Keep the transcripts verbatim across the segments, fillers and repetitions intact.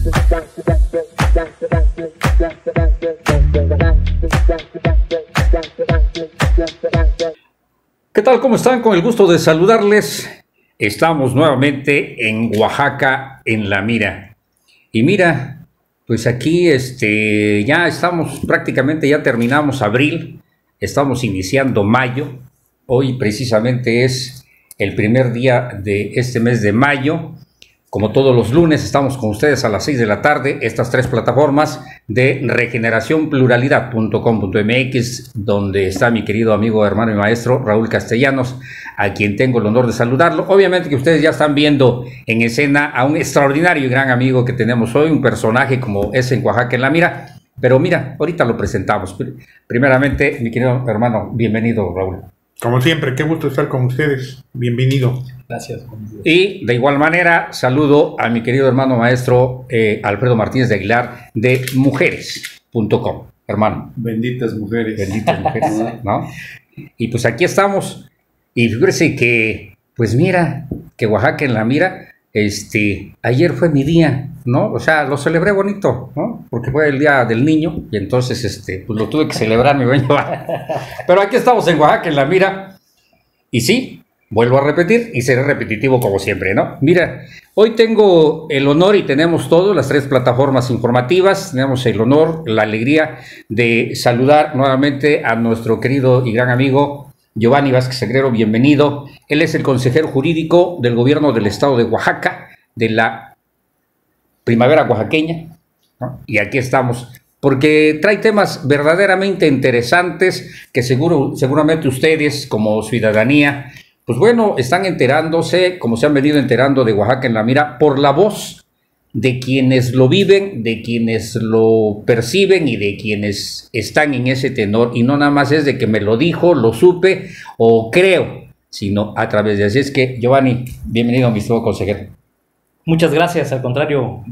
¿Qué tal? ¿Cómo están? Con el gusto de saludarles. Estamos nuevamente en Oaxaca, en La Mira. Y mira, pues aquí este, ya estamos prácticamente, ya terminamos abril, estamos iniciando mayo. Hoy precisamente es el primer día de este mes de mayo. Como todos los lunes, estamos con ustedes a las seis de la tarde, estas tres plataformas de regeneración pluralidad punto com punto m x, donde está mi querido amigo, hermano y maestro Raúl Castellanos, a quien tengo el honor de saludarlo. Obviamente que ustedes ya están viendo en escena a un extraordinario y gran amigo que tenemos hoy, un personaje como es en Oaxaca, en La Mira. Pero mira, ahorita lo presentamos. Primeramente, mi querido hermano, bienvenido, Raúl. Como siempre, qué gusto estar con ustedes. Bienvenido. Gracias. Y de igual manera, saludo a mi querido hermano maestro eh, Alfredo Martínez de Aguilar de mujeres punto com. Hermano. Benditas mujeres. Benditas mujeres, ¿no? Y pues aquí estamos. Y fíjese que, pues mira, que Oaxaca en La Mira, este, ayer fue mi día, ¿no? O sea, lo celebré bonito, ¿no? Porque fue el día del niño y entonces, este, pues lo tuve que celebrar, mi buen Giovanni. Pero aquí estamos en Oaxaca en La Mira. Y sí, vuelvo a repetir y seré repetitivo como siempre, ¿no? Mira, hoy tengo el honor y tenemos todas las tres plataformas informativas, tenemos el honor, la alegría de saludar nuevamente a nuestro querido y gran amigo Giovanni Vázquez Sagrero, bienvenido. Él es el consejero jurídico del gobierno del estado de Oaxaca, de la primavera oaxaqueña, ¿no? Y aquí estamos, porque trae temas verdaderamente interesantes que seguro, seguramente ustedes como ciudadanía, pues bueno, están enterándose, como se han venido enterando de Oaxaca en La Mira, por la voz de quienes lo viven, de quienes lo perciben y de quienes están en ese tenor. Y no nada más es de que me lo dijo, lo supe o creo, sino a través de así. Es que, Giovanni, bienvenido, mi estimado consejero. Muchas gracias, al contrario,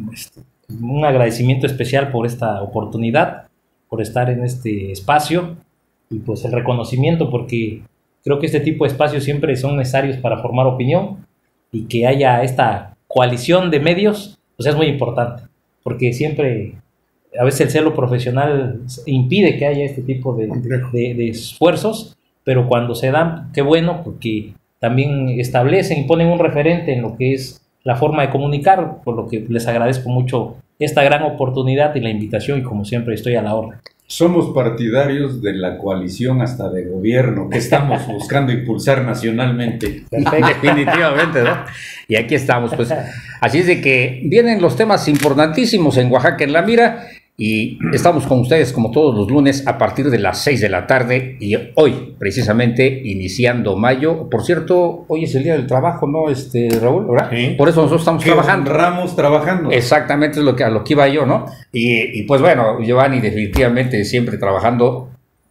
un agradecimiento especial por esta oportunidad, por estar en este espacio y pues el reconocimiento, porque creo que este tipo de espacios siempre son necesarios para formar opinión y que haya esta coalición de medios, pues es muy importante, porque siempre, a veces el celo profesional impide que haya este tipo de, de, de esfuerzos, pero cuando se dan, qué bueno, porque también establecen y ponen un referente en lo que es la forma de comunicar, por lo que les agradezco mucho esta gran oportunidad y la invitación, y como siempre estoy a la orden. Somos partidarios de la coalición hasta de gobierno que estamos buscando impulsar nacionalmente. Definitivamente, ¿no? Y aquí estamos, pues. Así es de que vienen los temas importantísimos en Oaxaca en La Mira y estamos con ustedes como todos los lunes a partir de las seis de la tarde y hoy, precisamente, iniciando mayo. Por cierto, hoy es el Día del Trabajo, ¿no, este, Raúl? ¿Verdad? Sí. Por eso nosotros estamos que trabajando. Honramos trabajando. Exactamente, es lo que, a lo que iba yo, ¿no? Y, y pues bueno, Giovanni definitivamente siempre trabajando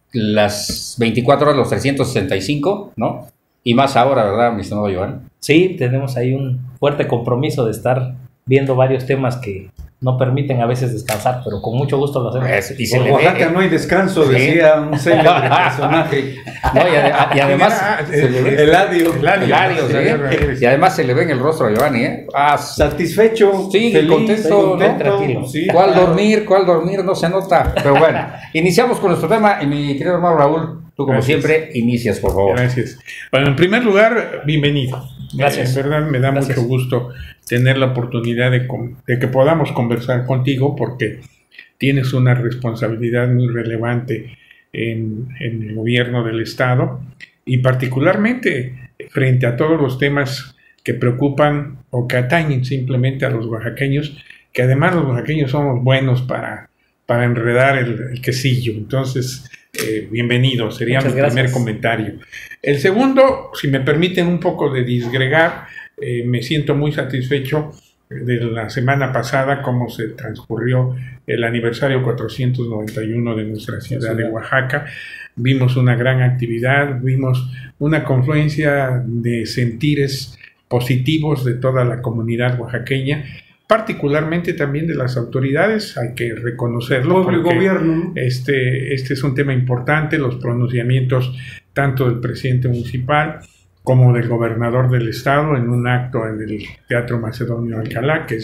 las veinticuatro horas, los trescientos sesenta y cinco, ¿no? Y más ahora, ¿verdad, mi estimado Giovanni? Sí, tenemos ahí un fuerte compromiso de estar viendo varios temas que no permiten a veces descansar, pero con mucho gusto lo hacemos. Es, y se Por le Oaxaca ve, ¿eh? no hay descanso, Sí. decía un célebre personaje. No, y, ade- y además se le ve- Eladio. Eladio, Sí. sí. Y además se le ve en el rostro a Giovanni, ¿eh? Ah, Satisfecho, sí, feliz, contento, contento, ¿no? Tranquilo. sí, ¿cuál claro. dormir? ¿Cuál dormir? No se nota. Pero bueno, iniciamos con nuestro tema. Y mi querido hermano Raúl, tú como Gracias. siempre, inicias, por favor. Gracias. Bueno, en primer lugar, bienvenido. Gracias. En verdad me da Gracias. mucho gusto tener la oportunidad de, con- de que podamos conversar contigo porque tienes una responsabilidad muy relevante en, en el gobierno del Estado y particularmente frente a todos los temas que preocupan o que atañen simplemente a los oaxaqueños, que además los oaxaqueños somos buenos para, para enredar el, el quesillo. Entonces, eh, bienvenido, sería Muchas mi gracias. primer comentario. El segundo, si me permiten un poco de disgregar, eh, me siento muy satisfecho de la semana pasada, cómo se transcurrió el aniversario cuatrocientos noventa y uno de nuestra ciudad de Oaxaca. Vimos una gran actividad, vimos una confluencia de sentires positivos de toda la comunidad oaxaqueña, particularmente también de las autoridades, hay que reconocerlo. Pueblo y porque gobierno. Este, este es un tema importante, los pronunciamientos tanto del presidente municipal como del gobernador del estado en un acto en el Teatro Macedonio Alcalá, que es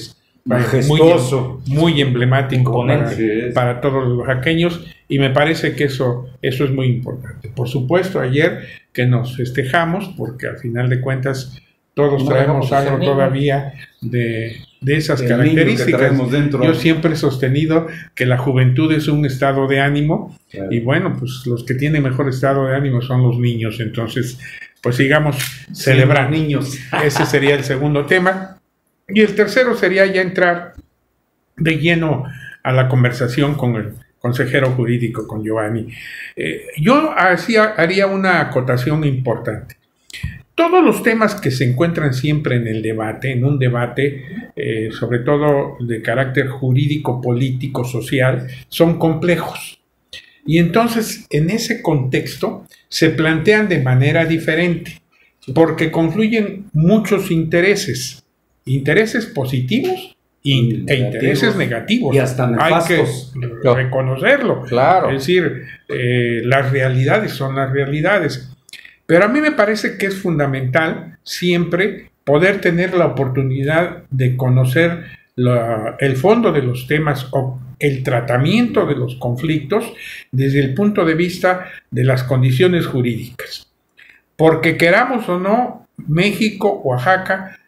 majestuoso, muy, muy emblemático para, imponente, para todos los oaxaqueños, y me parece que eso, eso es muy importante. Por supuesto, ayer que nos festejamos, porque al final de cuentas todos No traemos dejamos de ser algo niños. todavía de, de esas El niño que características. traemos dentro. Yo siempre he sostenido que la juventud es un estado de ánimo, Claro. y bueno, pues los que tienen mejor estado de ánimo son los niños. Entonces, pues sigamos celebrando. niños. Ese sería el segundo tema. Y el tercero sería ya entrar de lleno a la conversación con el consejero jurídico, con Giovanni. Eh, yo hacía, haría una acotación importante. Todos los temas que se encuentran siempre en el debate, en un debate, eh, sobre todo de carácter jurídico, político, social, son complejos. Y entonces, en ese contexto, se plantean de manera diferente, porque confluyen muchos intereses, intereses positivos y, e Negativos. intereses negativos. Y hasta nefastos. Hay que reconocerlo. Claro. Es decir, eh, las realidades son las realidades. Pero a mí me parece que es fundamental siempre poder tener la oportunidad de conocer la, el fondo de los temas o el tratamiento de los conflictos desde el punto de vista de las condiciones jurídicas. Porque queramos o no, México, Oaxaca,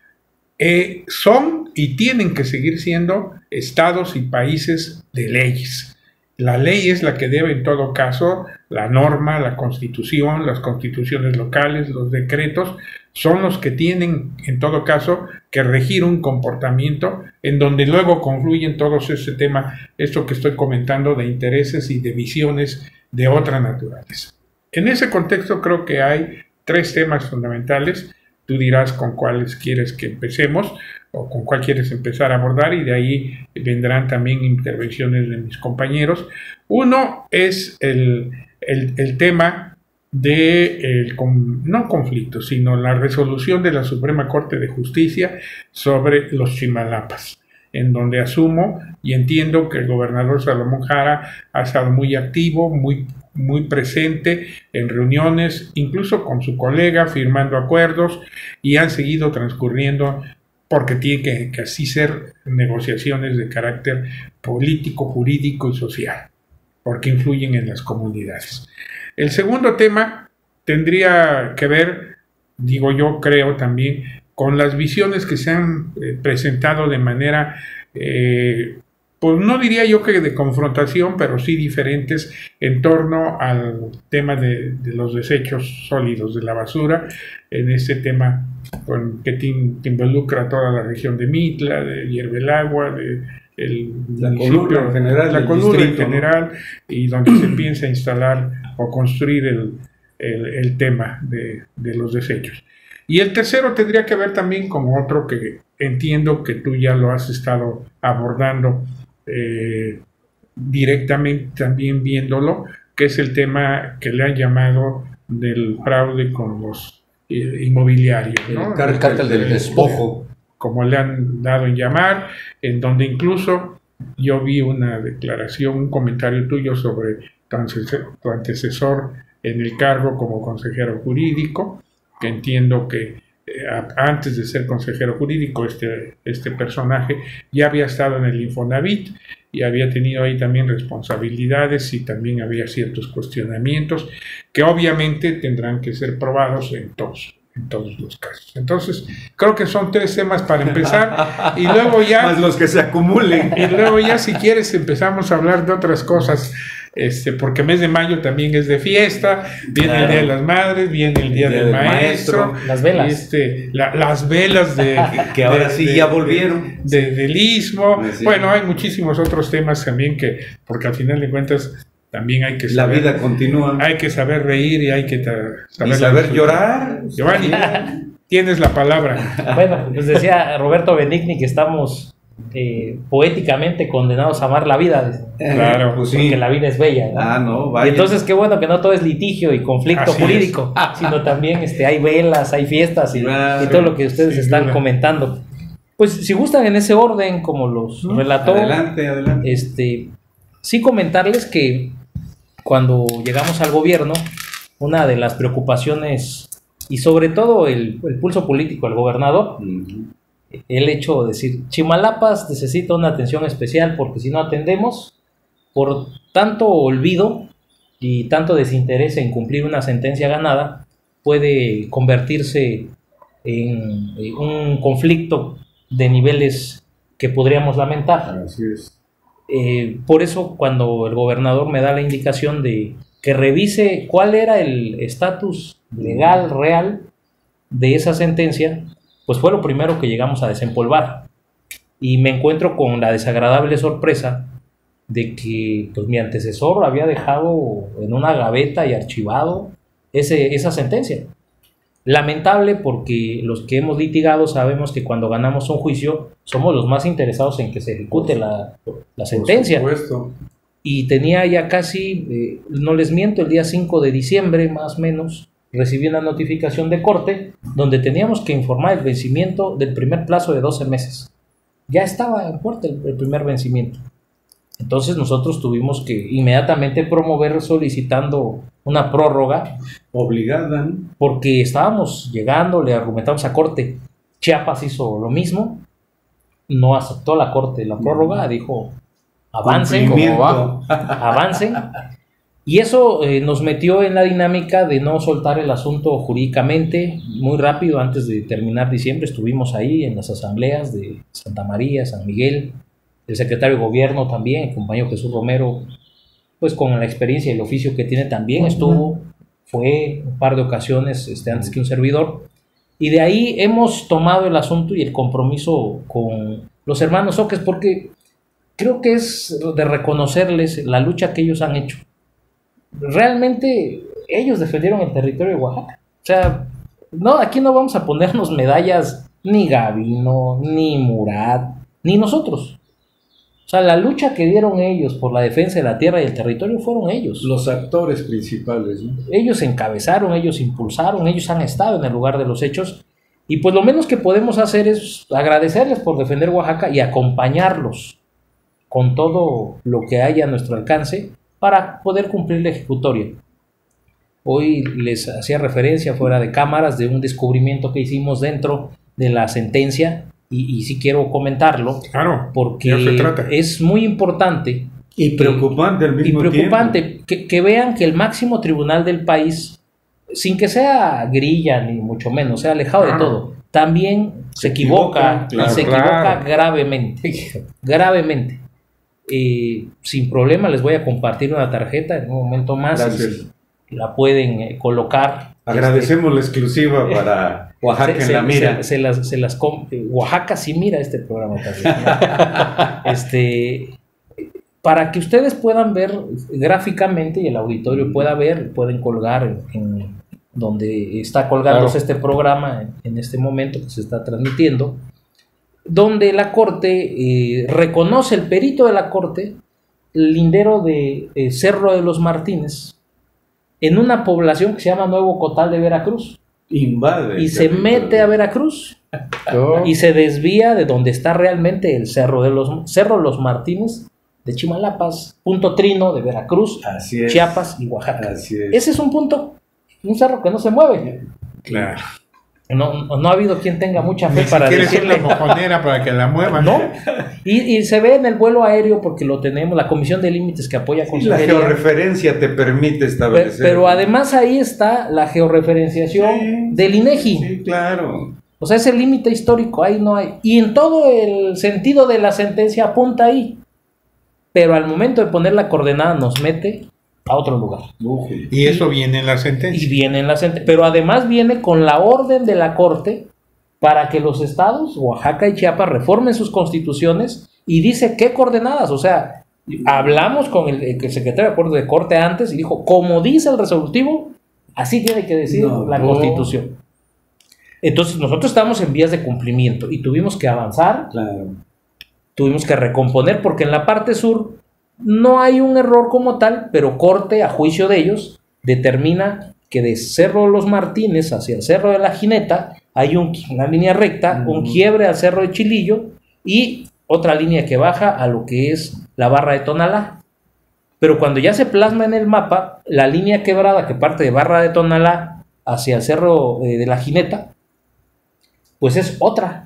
eh, son y tienen que seguir siendo estados y países de leyes. La ley es la que debe en todo caso, la norma, la constitución, las constituciones locales, los decretos, son los que tienen en todo caso que regir un comportamiento en donde luego confluyen todos ese tema, esto que estoy comentando de intereses y de visiones de otra naturaleza. En ese contexto creo que hay tres temas fundamentales. Tú dirás con cuáles quieres que empecemos o con cuál quieres empezar a abordar, y de ahí vendrán también intervenciones de mis compañeros. Uno es el, el, el tema de, el, no conflicto, sino la resolución de la Suprema Corte de Justicia sobre los Chimalapas, en donde asumo y entiendo que el gobernador Salomón Jara ha estado muy activo, muy muy presente en reuniones, incluso con su colega, firmando acuerdos, y han seguido transcurriendo, porque tiene que, que así ser, negociaciones de carácter político, jurídico y social, porque influyen en las comunidades. El segundo tema tendría que ver, digo yo, creo también, con las visiones que se han eh, presentado de manera eh, pues no diría yo que de confrontación, pero sí diferentes en torno al tema de, de los desechos sólidos, de la basura, en este tema con, que te, te involucra a toda la región de Mitla, de Hierbelagua, de el la columna en general, la el columna distrito, en general, ¿no? Y donde se piensa instalar o construir el, el, el tema de, de los desechos. Y el tercero tendría que ver también con otro que entiendo que tú ya lo has estado abordando eh, directamente, también viéndolo, que es el tema que le han llamado del fraude con los eh, inmobiliarios, ¿no? El cártel del despojo, como le han dado en llamar, en donde incluso yo vi una declaración, un comentario tuyo sobre tu antecesor, tu antecesor en el cargo como consejero jurídico, que entiendo que eh, antes de ser consejero jurídico este, este personaje ya había estado en el Infonavit y había tenido ahí también responsabilidades y también había ciertos cuestionamientos que obviamente tendrán que ser probados en todos. en todos los casos. Entonces, creo que son tres temas para empezar y luego ya... más los que se acumulen. Y luego ya, si quieres, empezamos a hablar de otras cosas, este, porque mes de mayo también es de fiesta, viene claro. el Día de las Madres, viene el Día, el día del, del maestro, maestro, las velas. Este, la, las velas de... que, que ahora de, sí de, ya volvieron. De, de, del Istmo. Sí. Bueno, hay muchísimos otros temas también que, porque al final de cuentas... También hay que saber, la vida continúa. Hay que saber reír y hay que saber, y saber llorar. Giovanni, tienes la palabra. Bueno, pues decía Roberto Benigni que estamos eh, poéticamente condenados a amar la vida. Claro, pues porque sí. La vida es bella, ¿no? Ah, no, vaya. Y entonces qué bueno que no todo es litigio y conflicto Así jurídico, es. sino también este, hay velas, hay fiestas y, claro, y todo lo que ustedes sí, están duda. comentando. Pues si gustan en ese orden, como los ¿no? relató. Adelante, adelante. Este, sí comentarles que cuando llegamos al gobierno, una de las preocupaciones y sobre todo el, el pulso político del gobernador uh-huh. el hecho de decir, Chimalapas necesita una atención especial porque si no atendemos, por tanto olvido y tanto desinterés en cumplir una sentencia ganada, puede convertirse en, en un conflicto de niveles que podríamos lamentar. Así es. Eh, por eso cuando el gobernador me da la indicación de que revise cuál era el estatus legal real de esa sentencia, pues fue lo primero que llegamos a desempolvar. Y me encuentro con la desagradable sorpresa de que pues, mi antecesor había dejado en una gaveta y archivado ese, esa sentencia. Lamentable porque los que hemos litigado sabemos que cuando ganamos un juicio somos los más interesados en que se ejecute la, la sentencia. Por supuesto. Y tenía ya casi, eh, no les miento, el día cinco de diciembre más o menos, recibí una notificación de corte donde teníamos que informar el vencimiento del primer plazo de doce meses. Ya estaba en puerta el, el primer vencimiento. Entonces nosotros tuvimos que inmediatamente promover solicitando una prórroga. Obligada, ¿no? Porque estábamos llegando, le argumentamos a corte. Chiapas hizo lo mismo, no aceptó la corte la prórroga, dijo avancen, Cumplimiento. ¿cómo va? Avancen. Y eso eh, nos metió en la dinámica de no soltar el asunto jurídicamente. Muy rápido, antes de terminar diciembre, estuvimos ahí en las asambleas de Santa María, San Miguel. El secretario de gobierno también, el compañero Jesús Romero, pues con la experiencia y el oficio que tiene también estuvo, fue un par de ocasiones este, antes que un servidor. Y de ahí hemos tomado el asunto y el compromiso con los hermanos Oques, porque creo que es de reconocerles la lucha que ellos han hecho. Realmente ellos defendieron el territorio de Oaxaca. O sea, no, aquí no vamos a ponernos medallas ni Gavino, ni Murat, ni nosotros. O sea, la lucha que dieron ellos por la defensa de la tierra y el territorio fueron ellos. Los actores principales, ¿no? Ellos encabezaron, ellos impulsaron, ellos han estado en el lugar de los hechos. Y pues lo menos que podemos hacer es agradecerles por defender Oaxaca y acompañarlos con todo lo que haya a nuestro alcance para poder cumplir la ejecutoria. Hoy les hacía referencia fuera de cámaras de un descubrimiento que hicimos dentro de la sentencia y, y sí quiero comentarlo, Claro, porque de eso se trata. es muy importante Y preocupante al y mismo preocupante tiempo. que, que vean que el máximo tribunal del país, sin que sea grilla ni mucho menos, sea alejado Claro. de todo, también se, Se equivoca, equivoca, claro, y se equivoca claro. gravemente, gravemente. Eh, sin problema les voy a compartir una tarjeta en un momento más. Gracias. Y la pueden eh, colocar. Agradecemos la exclusiva para Oaxaca Se- en se- la mira. Se, se las, se las com- Oaxaca sí mira este programa también. este, para que ustedes puedan ver gráficamente y el auditorio pueda ver, pueden colgar en, en donde está colgándose Claro. este programa en, en este momento que se está transmitiendo, donde la Corte eh, reconoce, el perito de la Corte, el lindero de eh, Cerro de los Martínez, en una población que se llama Nuevo Cotal de Veracruz. Invade. Y el se territorio. mete a Veracruz Oh, y se desvía de donde está realmente el Cerro de los Cerro Los Martínez de Chimalapas, punto trino de Veracruz, Así es. Chiapas y Oaxaca. Así es. Ese es un punto, un cerro que no se mueve. Claro. No, no, no ha habido quien tenga mucha fe Ni para siquiera es decirle una mojonera para que la muevan. no. Y, y se ve en el vuelo aéreo porque lo tenemos, la Comisión de Límites que apoya Sí, la Consejería. georreferencia te permite Pe- establecer. Pero además ahí está la georreferenciación Sí, del INEGI. Sí, claro. O sea, es el límite histórico, ahí no hay. Y en todo el sentido de la sentencia apunta ahí. Pero al momento de poner la coordenada nos mete a otro lugar. Uy. Y eso viene en la Y sentencia. viene en la sentencia. Pero además viene con la orden de la Corte para que los estados, Oaxaca y Chiapas, reformen sus constituciones y dice qué coordenadas. O sea, hablamos con el, el secretario de Acuerdo de Corte antes y dijo, como dice el resolutivo, así tiene que decir No, la no. Constitución. Entonces nosotros estamos en vías de cumplimiento y tuvimos que avanzar, Claro. tuvimos que recomponer porque en la parte sur no hay un error como tal, pero Corte, a juicio de ellos, determina que de Cerro de los Martínez hacia el Cerro de la Jineta hay un, una línea recta, Ujú. un quiebre al Cerro de Chilillo y otra línea que baja a lo que es la Barra de Tonalá. Pero cuando ya se plasma en el mapa, la línea quebrada que parte de Barra de Tonalá hacia el Cerro eh, de la Jineta, pues es otra.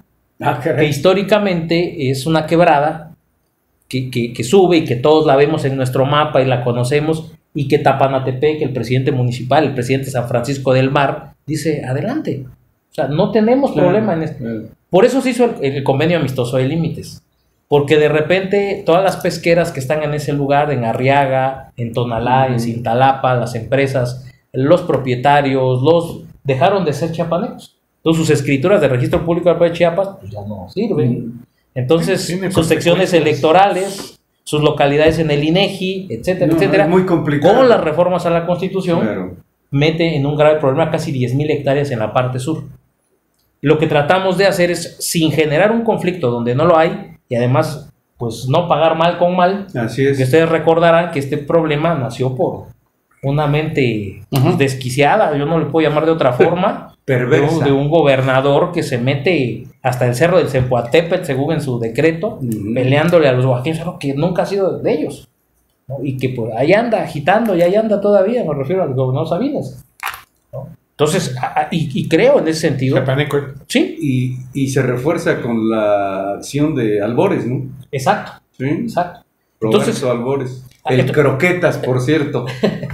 Ah, que históricamente es una quebrada que, que, que sube y que todos la vemos en nuestro mapa y la conocemos, y que Tapanatepec, el presidente municipal, el presidente San Francisco del Mar, dice, adelante. O sea, no tenemos Claro, problema en esto. claro. Por eso se hizo el, el convenio amistoso de límites. Porque de repente todas las pesqueras que están en ese lugar, en Arriaga, en Tonalá, en Cintalapa, las empresas, los propietarios, los dejaron de ser chiapanecos. Entonces sus escrituras de registro público de Chiapas pues ya no sirven. Entonces Tiene sus secciones consecuencias. electorales, sus localidades en el INEGI, etcétera, No, etcétera, es muy complicado. con las reformas a la Constitución, Claro. mete en un grave problema casi diez mil hectáreas en la parte sur. Lo que tratamos de hacer es, sin generar un conflicto donde no lo hay, y además, pues no pagar mal con mal, Así es. que ustedes recordarán que este problema nació por una mente Ujú. desquiciada, yo no le puedo llamar de otra forma, de Perversa. un, de un gobernador que se mete hasta el cerro del Zempoaltépetl, según en su decreto, Ujú. peleándole a los oaxaqueños, algo que nunca ha sido de ellos, ¿no? Y que pues ahí anda agitando, y ahí anda todavía, me refiero al gobernador Sabines, ¿no? Entonces, a- a- y, y creo en ese sentido, Chapaneco. sí, Y, y se refuerza con la acción de Albores, ¿no? exacto, Sí. exacto. Roberto Entonces- Albores. Ah, El ento- croquetas, por cierto.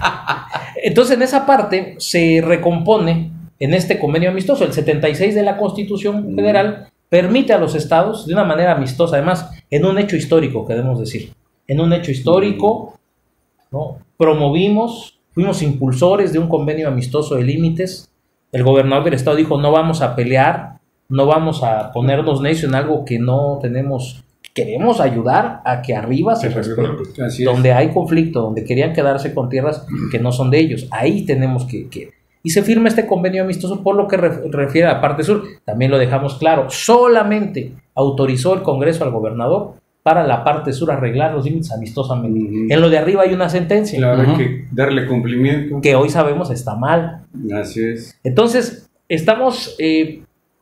Entonces, en esa parte se recompone en este convenio amistoso. El setenta y seis de la Constitución Federal permite a los estados, de una manera amistosa, además, en un hecho histórico, queremos decir, en un hecho histórico, ¿no? Promovimos, fuimos impulsores de un convenio amistoso de límites. El gobernador del estado dijo, no vamos a pelear, no vamos a ponernos necios en algo que no tenemos, queremos ayudar a que arriba se Se respete. Así es. Donde hay conflicto, donde querían quedarse con tierras que no son de ellos, ahí tenemos que, que... Y se firma este convenio amistoso por lo que re- refiere a la parte sur. También lo dejamos claro, solamente autorizó el Congreso al gobernador para la parte sur arreglar los límites amistosamente. Ujú. En lo de arriba hay una sentencia Claro, Ujú. hay que darle cumplimiento. que hoy sabemos está mal. Así es. Entonces, estamos eh,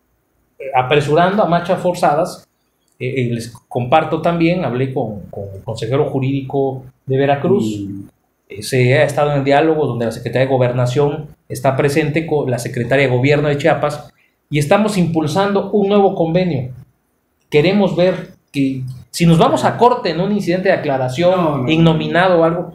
apresurando a marchas forzadas. Eh, eh, les comparto también, hablé con, con el consejero jurídico de Veracruz. Mm. Eh, se ha estado en el diálogo donde la Secretaría de Gobernación está presente con la Secretaria de Gobierno de Chiapas y estamos impulsando un nuevo convenio. Queremos ver que si nos vamos a corte en un incidente de aclaración, No, no, ignominado o algo,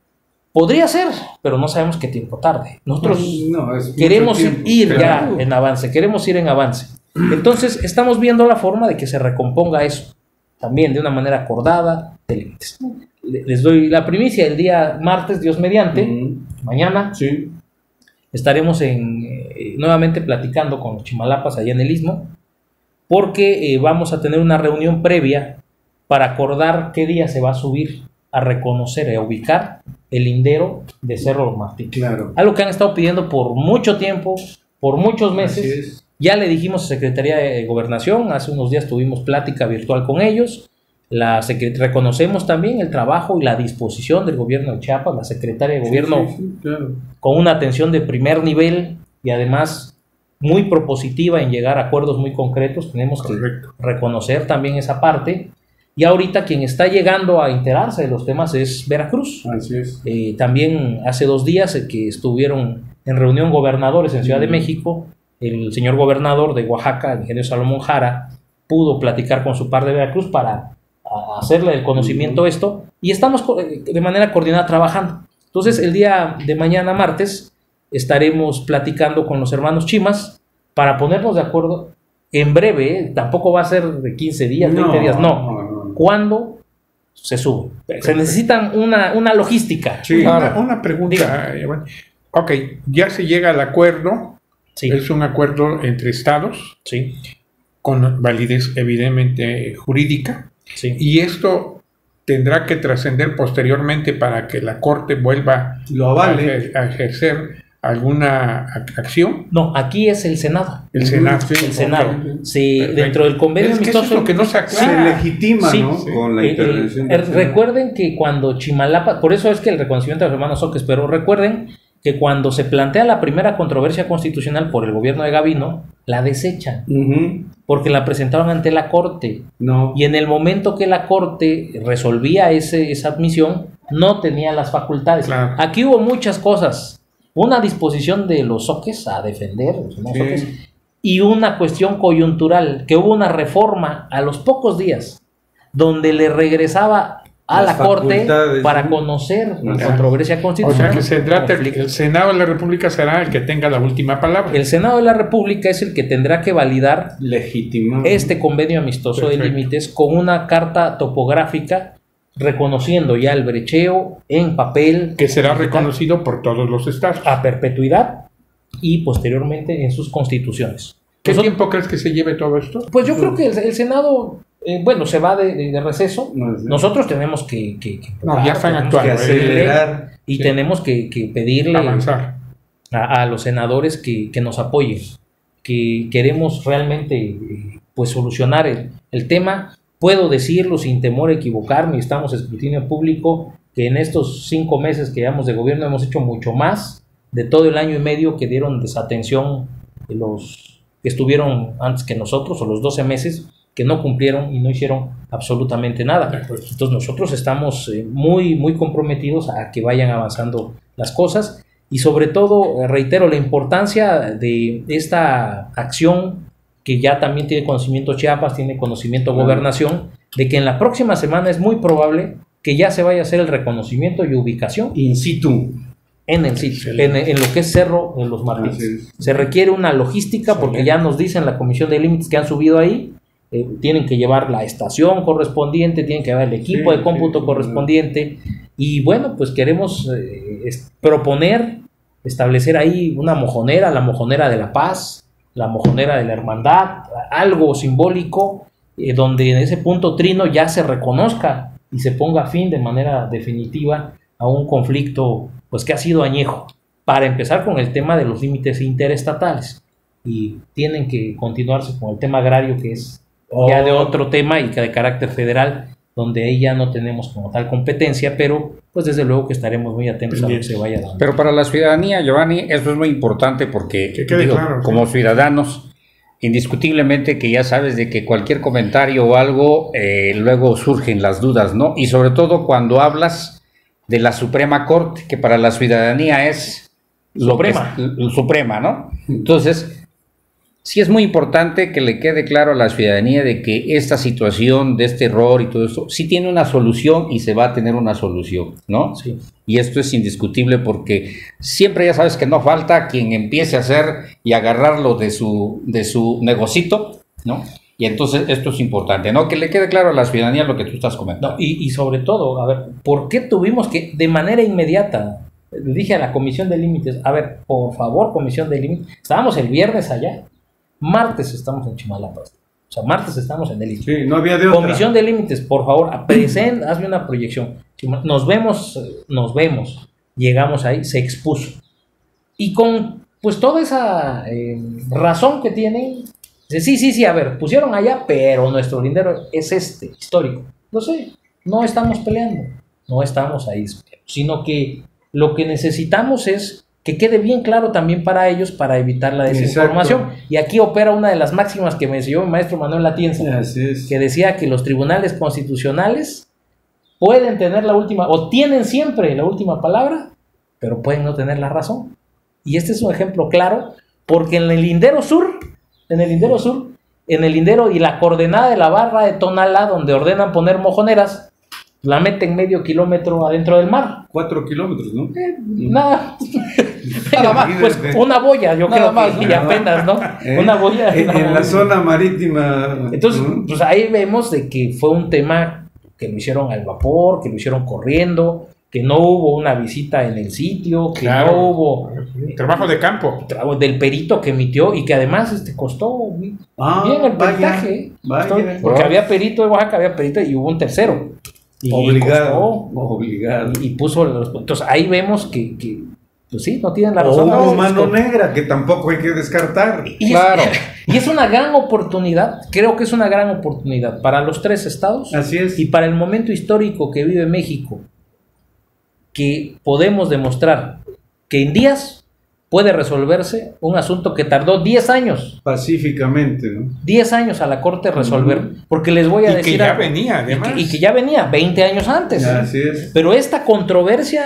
podría ser, pero no sabemos qué tiempo tarde. Nosotros No, es mucho queremos tiempo. ir ya Claro. en avance, queremos ir en avance. Entonces, estamos viendo la forma de que se recomponga eso, también de una manera acordada, de límites. Le- Les doy la primicia, el día martes, Dios mediante, Ujú. mañana, Sí. estaremos en, eh, nuevamente platicando con los chimalapas allá en el Istmo, porque eh, vamos a tener una reunión previa para acordar qué día se va a subir a reconocer y a ubicar el lindero de Cerro Martín. Claro. Algo que han estado pidiendo por mucho tiempo, por muchos Así meses. es. Ya le dijimos a Secretaría de Gobernación, hace unos días tuvimos plática virtual con ellos. La secre- reconocemos también el trabajo y la disposición del gobierno de Chiapas, la secretaria de gobierno Sí, sí, claro. con una atención de primer nivel y además muy propositiva en llegar a acuerdos muy concretos. Tenemos que Correcto. reconocer también esa parte. Y ahorita quien está llegando a enterarse de los temas es Veracruz. Así es. Eh, también hace dos días eh, que estuvieron en reunión gobernadores en Ciudad de Mm. México, el señor gobernador de Oaxaca, el ingeniero Salomón Jara, pudo platicar con su par de Veracruz para a, hacerle el conocimiento Mm. esto, y estamos co- de manera coordinada trabajando. Entonces, el día de mañana, martes, estaremos platicando con los hermanos Chimas para ponernos de acuerdo en breve, ¿eh? Tampoco va a ser de quince días, veinte días, no. no, no. ¿Cuándo se sube? Se necesitan una, una logística. Sí, Claro. una, una pregunta. eh, bueno. Ok, ya se llega al acuerdo. Sí, Es un acuerdo entre estados sí, con validez evidentemente jurídica. sí. Y esto tendrá que trascender posteriormente para que la Corte vuelva Lo a, avale. ejer- a ejercer alguna ac- acción. No, aquí es el Senado. El Senado. Sí, El Senado. ok. Sí, Perfecto. dentro del convenio Es que eso es amistoso- lo que no se Se aclara. legitima, Sí, ¿no? sí. Con la Eh, eh, intervención eh, del Senado. recuerden que cuando Chimalapa, por eso es que el reconocimiento de los hermanos Soques, pero recuerden que cuando se plantea la primera controversia constitucional por el gobierno de Gavino, la desechan, Ujú. porque la presentaron ante la Corte. No. Y en el momento que la Corte resolvía ese, esa admisión, no tenía las facultades. Claro. Aquí hubo muchas cosas. Una disposición de los soques a defender, los hermanos Sí. soques, y una cuestión coyuntural, que hubo una reforma a los pocos días, donde le regresaba a Las la Corte para ¿no? conocer la Ajá. controversia O sea constitucional. que se trata, conflicto. el Senado de la República será el que tenga la última palabra. El Senado de la República es el que tendrá que validar Legitimado. este convenio amistoso Perfecto. de límites con una carta topográfica reconociendo ya el brecheo en papel Que será digital, reconocido por todos los estados. a perpetuidad y posteriormente en sus constituciones. ¿Qué Nosotros- tiempo crees que se lleve todo esto? Pues yo creo que el, el Senado, eh, bueno, se va de, de- de receso. No, sí. Nosotros tenemos que, que- que No, ya están tenemos actuando, que ¿eh? pedirle Acelerar. y Sí. tenemos que, que pedirle Avanzar. a, a los senadores que, que nos apoyen, que queremos realmente eh, pues solucionar el, el tema. Puedo decirlo sin temor a equivocarme, estamos en escrutinio público, que en estos cinco meses que llevamos de gobierno hemos hecho mucho más de todo el año y medio que dieron desatención de los que estuvieron antes que nosotros, o los doce meses que no cumplieron y no hicieron absolutamente nada. Entonces nosotros estamos eh, muy, muy comprometidos a que vayan avanzando las cosas y sobre todo, eh, reitero, la importancia de esta acción que ya también tiene conocimiento Chiapas, tiene conocimiento Claro. Gobernación, de que en la próxima semana es muy probable que ya se vaya a hacer el reconocimiento y ubicación In situ. en el sitio, en, en lo que es Cerro de los Martínez. Así es. Se requiere una logística porque ya nos dicen la comisión de límites que han subido ahí, eh, tienen que llevar la estación correspondiente, tienen que llevar el equipo Sí, de cómputo sí, correspondiente y bueno, pues queremos eh, es- proponer, establecer ahí una mojonera, la mojonera de la paz, la mojonera de la hermandad, algo simbólico eh, donde en ese punto trino ya se reconozca y se ponga fin de manera definitiva a un conflicto pues que ha sido añejo, para empezar con el tema de los límites interestatales y tienen que continuarse con el tema agrario, que es ya de otro tema y que de carácter federal, donde ahí ya no tenemos como tal competencia, pero pues desde luego que estaremos muy atentos a lo que se vaya dando. Pero para la ciudadanía, Giovanni, eso es muy importante porque, Que quede digo, claro, sí. como ciudadanos, indiscutiblemente que ya sabes de que cualquier comentario o algo, eh, luego surgen las dudas, ¿no? Y sobre todo cuando hablas de la Suprema Corte, que para la ciudadanía es lo que Suprema. es- l- suprema, ¿no? Entonces, sí es muy importante que le quede claro a la ciudadanía de que esta situación de este error y todo esto, sí tiene una solución y se va a tener una solución, ¿no? Sí. Y esto es indiscutible porque siempre ya sabes que no falta quien empiece a hacer y agarrarlo de su, de su negocito, ¿no? Y entonces esto es importante, ¿no? Que le quede claro a la ciudadanía lo que tú estás comentando. No, y, y sobre todo, a ver, ¿por qué tuvimos que de manera inmediata, le dije a la Comisión de Límites, a ver, por favor, Comisión de Límites, estábamos el viernes allá, martes estamos en Chimalapa, o sea, martes estamos en el Sí, no había de otra. Comisión de Límites, por favor, present, hazme una proyección. Nos vemos, eh, nos vemos, llegamos ahí, se expuso. Y con pues toda esa eh, razón que tienen, dice, sí, sí, sí, a ver, pusieron allá, pero nuestro lindero es este, histórico. No sé, no estamos peleando, no estamos ahí, sino que lo que necesitamos es que quede bien claro también para ellos para evitar la desinformación. Exacto. Y aquí opera una de las máximas que me enseñó mi maestro Manuel Atienza, Así es. que decía que los tribunales constitucionales pueden tener la última, o tienen siempre la última palabra, pero pueden no tener la razón. Y este es un ejemplo claro, porque en el lindero sur, en el lindero sur, en el lindero y la coordenada de la barra de Tonalá, donde ordenan poner mojoneras, la meten medio kilómetro adentro del mar. Cuatro kilómetros, ¿no? Nada, Nada más. pues una boya, yo Nada creo más, que ¿no? y apenas, ¿no? ¿Eh? Una boya. En, una en la boya. zona marítima. Entonces, ¿no? pues ahí vemos de que fue un tema que lo hicieron al vapor, que lo hicieron corriendo, que no hubo una visita en el sitio, que Claro. no hubo Trabajo de campo. trabajo del perito que emitió y que además este costó bien Ah, el vaya, peritaje, vaya. costó, porque había perito de Oaxaca, había perito y hubo un tercero. Y Obligado. costó, Obligado. y puso los, entonces ahí vemos que, que pues sí, no tienen la O razón. hubo No, mano es que- negra, que tampoco hay que descartar. Y es- Claro. y es una gran oportunidad, creo que es una gran oportunidad para los tres estados Así es. y para el momento histórico que vive México, que podemos demostrar que en días puede resolverse un asunto que tardó diez años, Pacíficamente, ¿no? diez años a la Corte resolver, porque les voy a Y decir que ya algo, venía, y además. que, y que ya venía veinte años antes. Así es. Pero esta controversia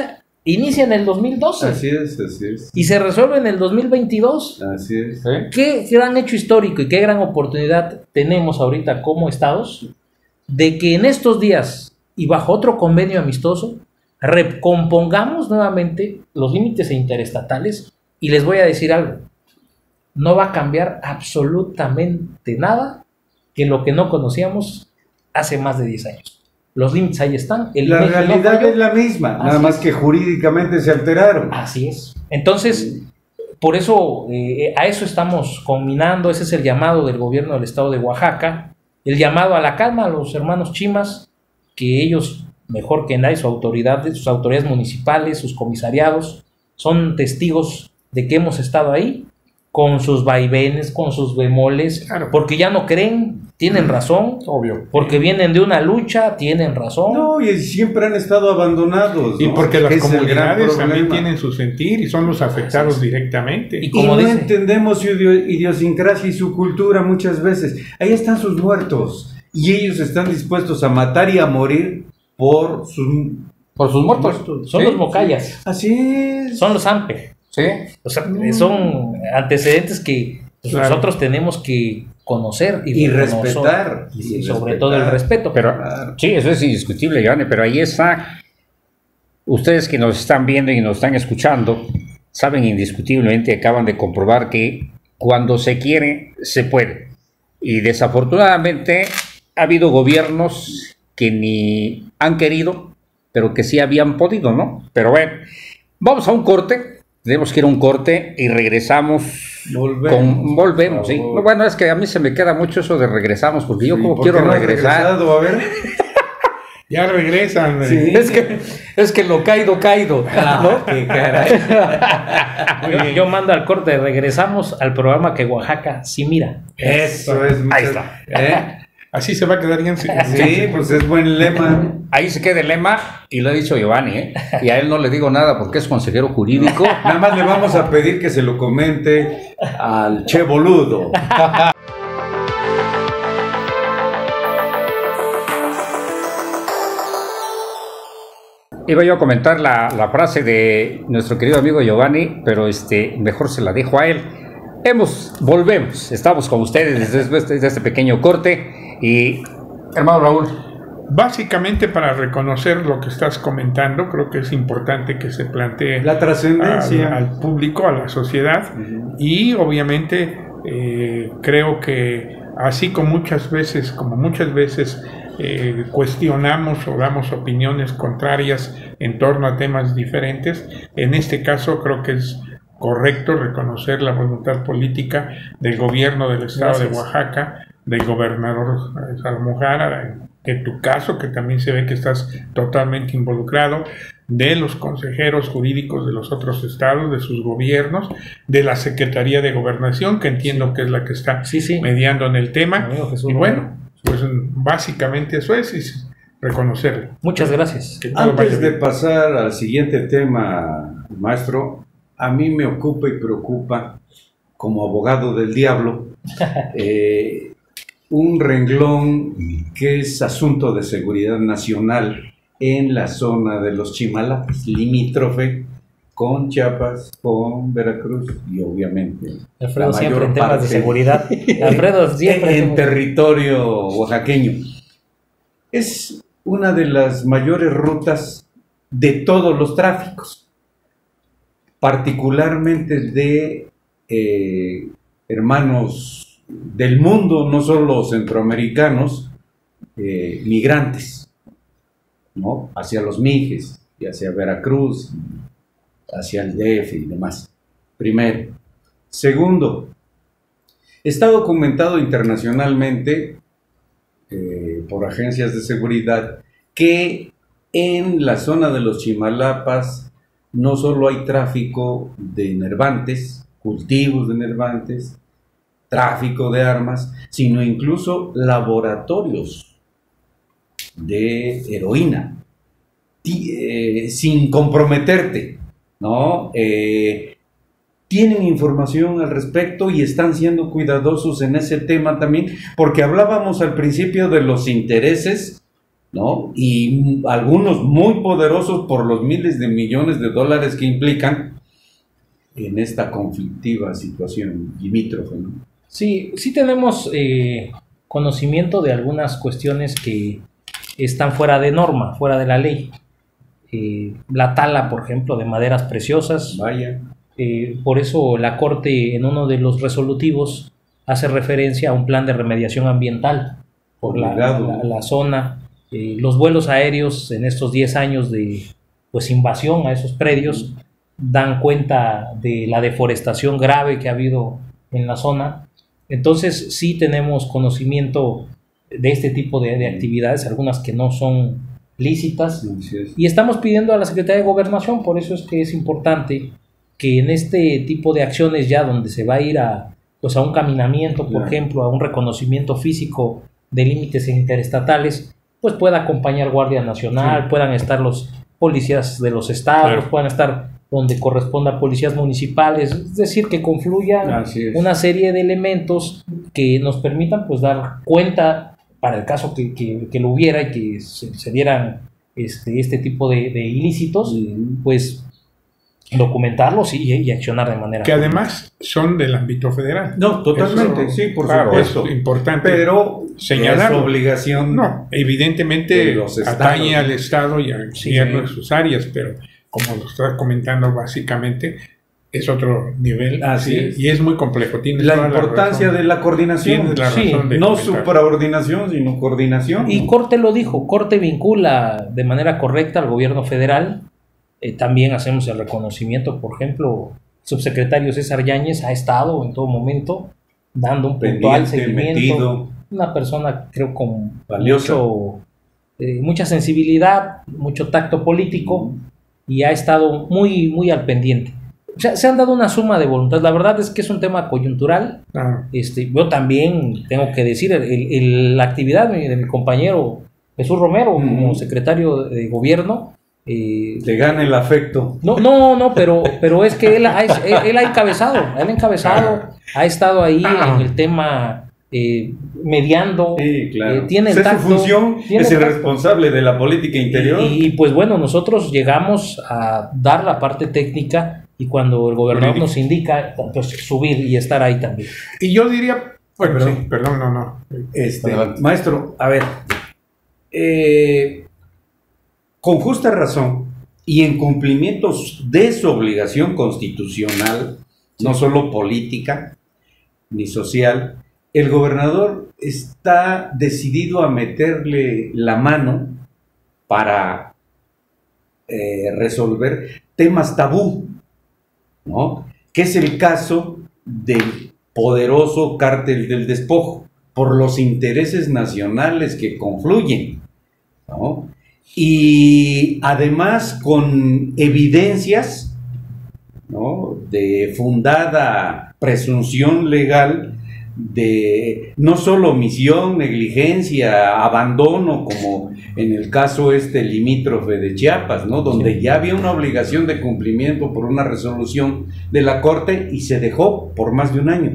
inicia en el dos mil doce. Así es, así es. Y se resuelve en el dos mil veintidós. Así es. ¿Sí? Qué gran hecho histórico y qué gran oportunidad tenemos ahorita como estados de que en estos días y bajo otro convenio amistoso recompongamos nuevamente los límites interestatales. Y les voy a decir algo, no va a cambiar absolutamente nada que lo que no conocíamos hace más de diez años. Los límites ahí están. El La INEGI no realidad falló. es la misma, Así nada más es. que jurídicamente se alteraron. Así es. Entonces, por eso eh, a eso estamos combinando. Ese es el llamado del gobierno del estado de Oaxaca, el llamado a la calma a los hermanos chimas, que ellos, mejor que nadie, sus autoridades, sus autoridades municipales, sus comisariados, son testigos de que hemos estado ahí, con sus vaivenes, con sus bemoles, Claro. porque ya no creen, tienen razón, Obvio. porque vienen de una lucha, tienen razón. No, y siempre han estado abandonados. Y ¿no? porque las Es el gran comunidades también problema. tienen su sentir y son los afectados directamente. Y Y como no dice- entendemos su idio- idiosincrasia y su cultura muchas veces. Ahí están sus muertos. Y ellos están dispuestos a matar y a morir por sus... Por sus muertos. Son Sí, los mocayas, Así es. son los ampe. Sí. O sea, son antecedentes que pues, Claro. nosotros tenemos que conocer y, Y reconocer, respetar. y, Y sobre respetar. todo el respeto. Pero Claro. sí, eso es indiscutible, Giovanni, pero ahí está. Ustedes que nos están viendo y nos están escuchando, saben indiscutiblemente, acaban de comprobar que cuando se quiere, se puede. Y desafortunadamente ha habido gobiernos que ni han querido, pero que sí habían podido, ¿no? Pero bueno, vamos a un corte. Tenemos que ir a un corte y regresamos. Volvemos, Con, volvemos, por sí. favor. Bueno, es que a mí se me queda mucho eso de regresamos, porque yo Sí, como ¿por qué quiero no has regresar. regresado? A ver. Ya regresan. Sí. eh. Es que, es que lo caído, caído. Ah, qué caray. Muy bien, yo mando al corte, regresamos al programa que Oaxaca sí mira. Eso es. Ahí muchas- está. ¿Eh? Así se va a quedar bien. Sí, pues es buen lema. Ahí se queda el lema y lo ha dicho Giovanni, ¿eh? Y a él no le digo nada porque es consejero jurídico. Nada más le vamos a pedir que se lo comente al Che Boludo. Iba yo a comentar la, la frase de nuestro querido amigo Giovanni, pero este, mejor se la dejo a él. Hemos, volvemos, estamos con ustedes desde, desde este pequeño corte y, hermano Raúl, Básicamente, para reconocer lo que estás comentando, creo que es importante que se plantee La al, trascendencia. al público, a la sociedad, y obviamente eh, creo que así como muchas veces, como muchas veces eh, cuestionamos o damos opiniones contrarias en torno a temas diferentes, en este caso creo que es correcto reconocer la voluntad política del gobierno del estado Gracias. de Oaxaca, del gobernador eh, Salomón Jara, en tu caso, que también se ve que estás totalmente involucrado, de los consejeros jurídicos de los otros estados, de sus gobiernos, de la Secretaría de Gobernación, que entiendo que es la que está Sí, sí. mediando en el tema. Amigo Jesús Y Romero. bueno, pues básicamente eso es, es reconocerlo. Muchas gracias. Que todo vaya Antes de bien. pasar al siguiente tema, maestro, a mí me ocupa y preocupa, como abogado del diablo, eh, un renglón que es asunto de seguridad nacional en la zona de los Chimalapes, limítrofe con Chiapas, con Veracruz y obviamente Alfredo la siempre mayor en temas de parte seguridad. Alfredo siempre en territorio oaxaqueño. Es una de las mayores rutas de todos los tráficos, particularmente de eh, hermanos del mundo, no solo centroamericanos, eh, migrantes, ¿no? Hacia los Mijes y hacia Veracruz, hacia el D F y demás. Primero. Segundo, está documentado internacionalmente eh, por agencias de seguridad que en la zona de los Chimalapas no solo hay tráfico de enervantes, cultivos de enervantes, tráfico de armas, sino incluso laboratorios de heroína, Ti- eh, sin comprometerte, ¿no? Eh, tienen información al respecto y están siendo cuidadosos en ese tema también, porque hablábamos al principio de los intereses ¿no? Y algunos muy poderosos por los miles de millones de dólares que implican en esta conflictiva situación limítrofe, ¿no? Sí, sí tenemos eh, conocimiento de algunas cuestiones que están fuera de norma, fuera de la ley. Eh, la tala, por ejemplo, de maderas preciosas. Vaya. Eh, por eso la Corte, en uno de los resolutivos, hace referencia a un plan de remediación ambiental por la, la, la zona. Eh, los vuelos aéreos en estos diez años de pues, invasión a esos predios dan cuenta de la deforestación grave que ha habido en la zona. Entonces sí tenemos conocimiento de este tipo de, de actividades, algunas que no son lícitas, sí, y estamos pidiendo a la Secretaría de Gobernación, por eso es que es importante que en este tipo de acciones ya donde se va a ir a, pues a un caminamiento, por claro. ejemplo, a un reconocimiento físico de límites interestatales, pues pueda acompañar Guardia Nacional, sí. puedan estar los policías de los estados, claro. puedan estar donde corresponda policías municipales, es decir, que confluya una serie de elementos que nos permitan pues dar cuenta para el caso que, que, que lo hubiera y que se, se dieran este, este tipo de, de ilícitos, sí. pues documentarlos y, y accionar de manera que además son del ámbito federal. No, totalmente, eso, sí, por claro, supuesto. Es importante, pero señalar es obligación. No, evidentemente atañe al Estado y al gobierno en sus áreas, pero como lo estás comentando básicamente es otro nivel. Así es. Y es muy complejo. Tienes la importancia la de la coordinación, la sí, razón de no comentar. supraordinación, sino coordinación. Y Corte lo dijo, Corte vincula de manera correcta al gobierno federal. Eh, también hacemos el reconocimiento, por ejemplo, el subsecretario César Yáñez ha estado en todo momento dando un puntual pendiente, seguimiento, metido. Una persona creo con valiosa. Mucho, eh, mucha sensibilidad, mucho tacto político, mm. y ha estado muy, muy al pendiente. O sea, se han dado una suma de voluntad. La verdad es que es un tema coyuntural. Ah. Este, yo también tengo que decir, el, el, la actividad de mi, de mi compañero Jesús Romero, mm. como secretario de gobierno, Eh, le gana el afecto. No, no, no, pero, pero es que él ha, él, él ha encabezado, él ha encabezado, ha estado ahí en el tema eh, mediando. Sí, claro. Eh, tiene el es tacto, su función, tiene es el tacto. responsable de la política interior. Y, y pues bueno, nosotros llegamos a dar la parte técnica y cuando el gobernador nos indica, pues subir y estar ahí también. Y yo diría, bueno, perdón, sí, perdón, no, no. Este, maestro, a ver, eh, con justa razón y en cumplimiento de su obligación constitucional, no solo política ni social, el gobernador está decidido a meterle la mano para eh, resolver temas tabú, ¿no? Que es el caso del poderoso cártel del despojo, por los intereses nacionales que confluyen, ¿no? Y además con evidencias, ¿no?, de fundada presunción legal de no solo omisión, negligencia, abandono, como en el caso este limítrofe de Chiapas, ¿no?, donde ya había una obligación de cumplimiento por una resolución de la Corte y se dejó por más de un año.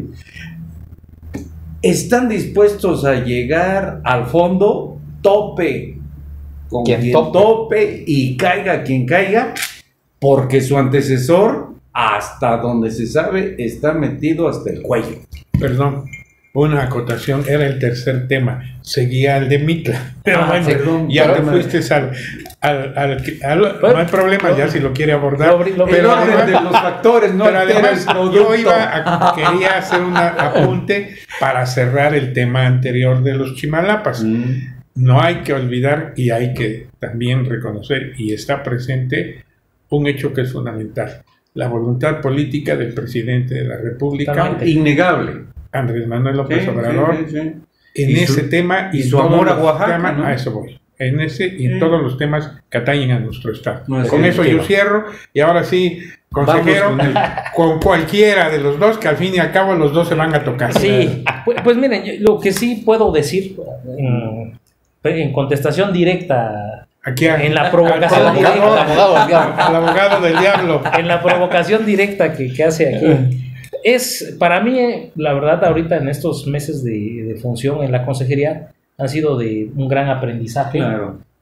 Están dispuestos a llegar al fondo, tope con quien, quien tope. tope y caiga quien caiga, porque su antecesor, hasta donde se sabe, está metido hasta el cuello. Perdón, una acotación, era el tercer tema, seguía el de Mitla. Pero ah, bueno, perdón, ya te fuiste al... al, al, al bueno, no hay problema lo, ya si lo quiere abordar. Lo, lo, pero además, de los factores, no, pero además yo iba a, quería hacer un apunte para cerrar el tema anterior de los Chimalapas. Mm. No hay que olvidar y hay que también reconocer, y está presente, un hecho que es fundamental: la voluntad política del presidente de la República. Totalmente. Innegable. Andrés Manuel López sí, Obrador. Sí, sí, sí. En y ese su, tema y, y su amor a Oaxaca, temas, ¿no? A eso voy. En ese y en sí. todos los temas que atañen a nuestro Estado. No, con eso yo cierro, y ahora sí, consejero, con, con cualquiera de los dos, que al fin y al cabo los dos se van a tocar. Sí, pues, pues miren, lo que sí puedo decir en, en contestación directa, aquí a, en la provocación al directa, abogado, al, diablo, al abogado del diablo, en la provocación directa que, que hace aquí, es para mí, la verdad, ahorita en estos meses de, de función en la consejería han sido de un gran aprendizaje. Claro.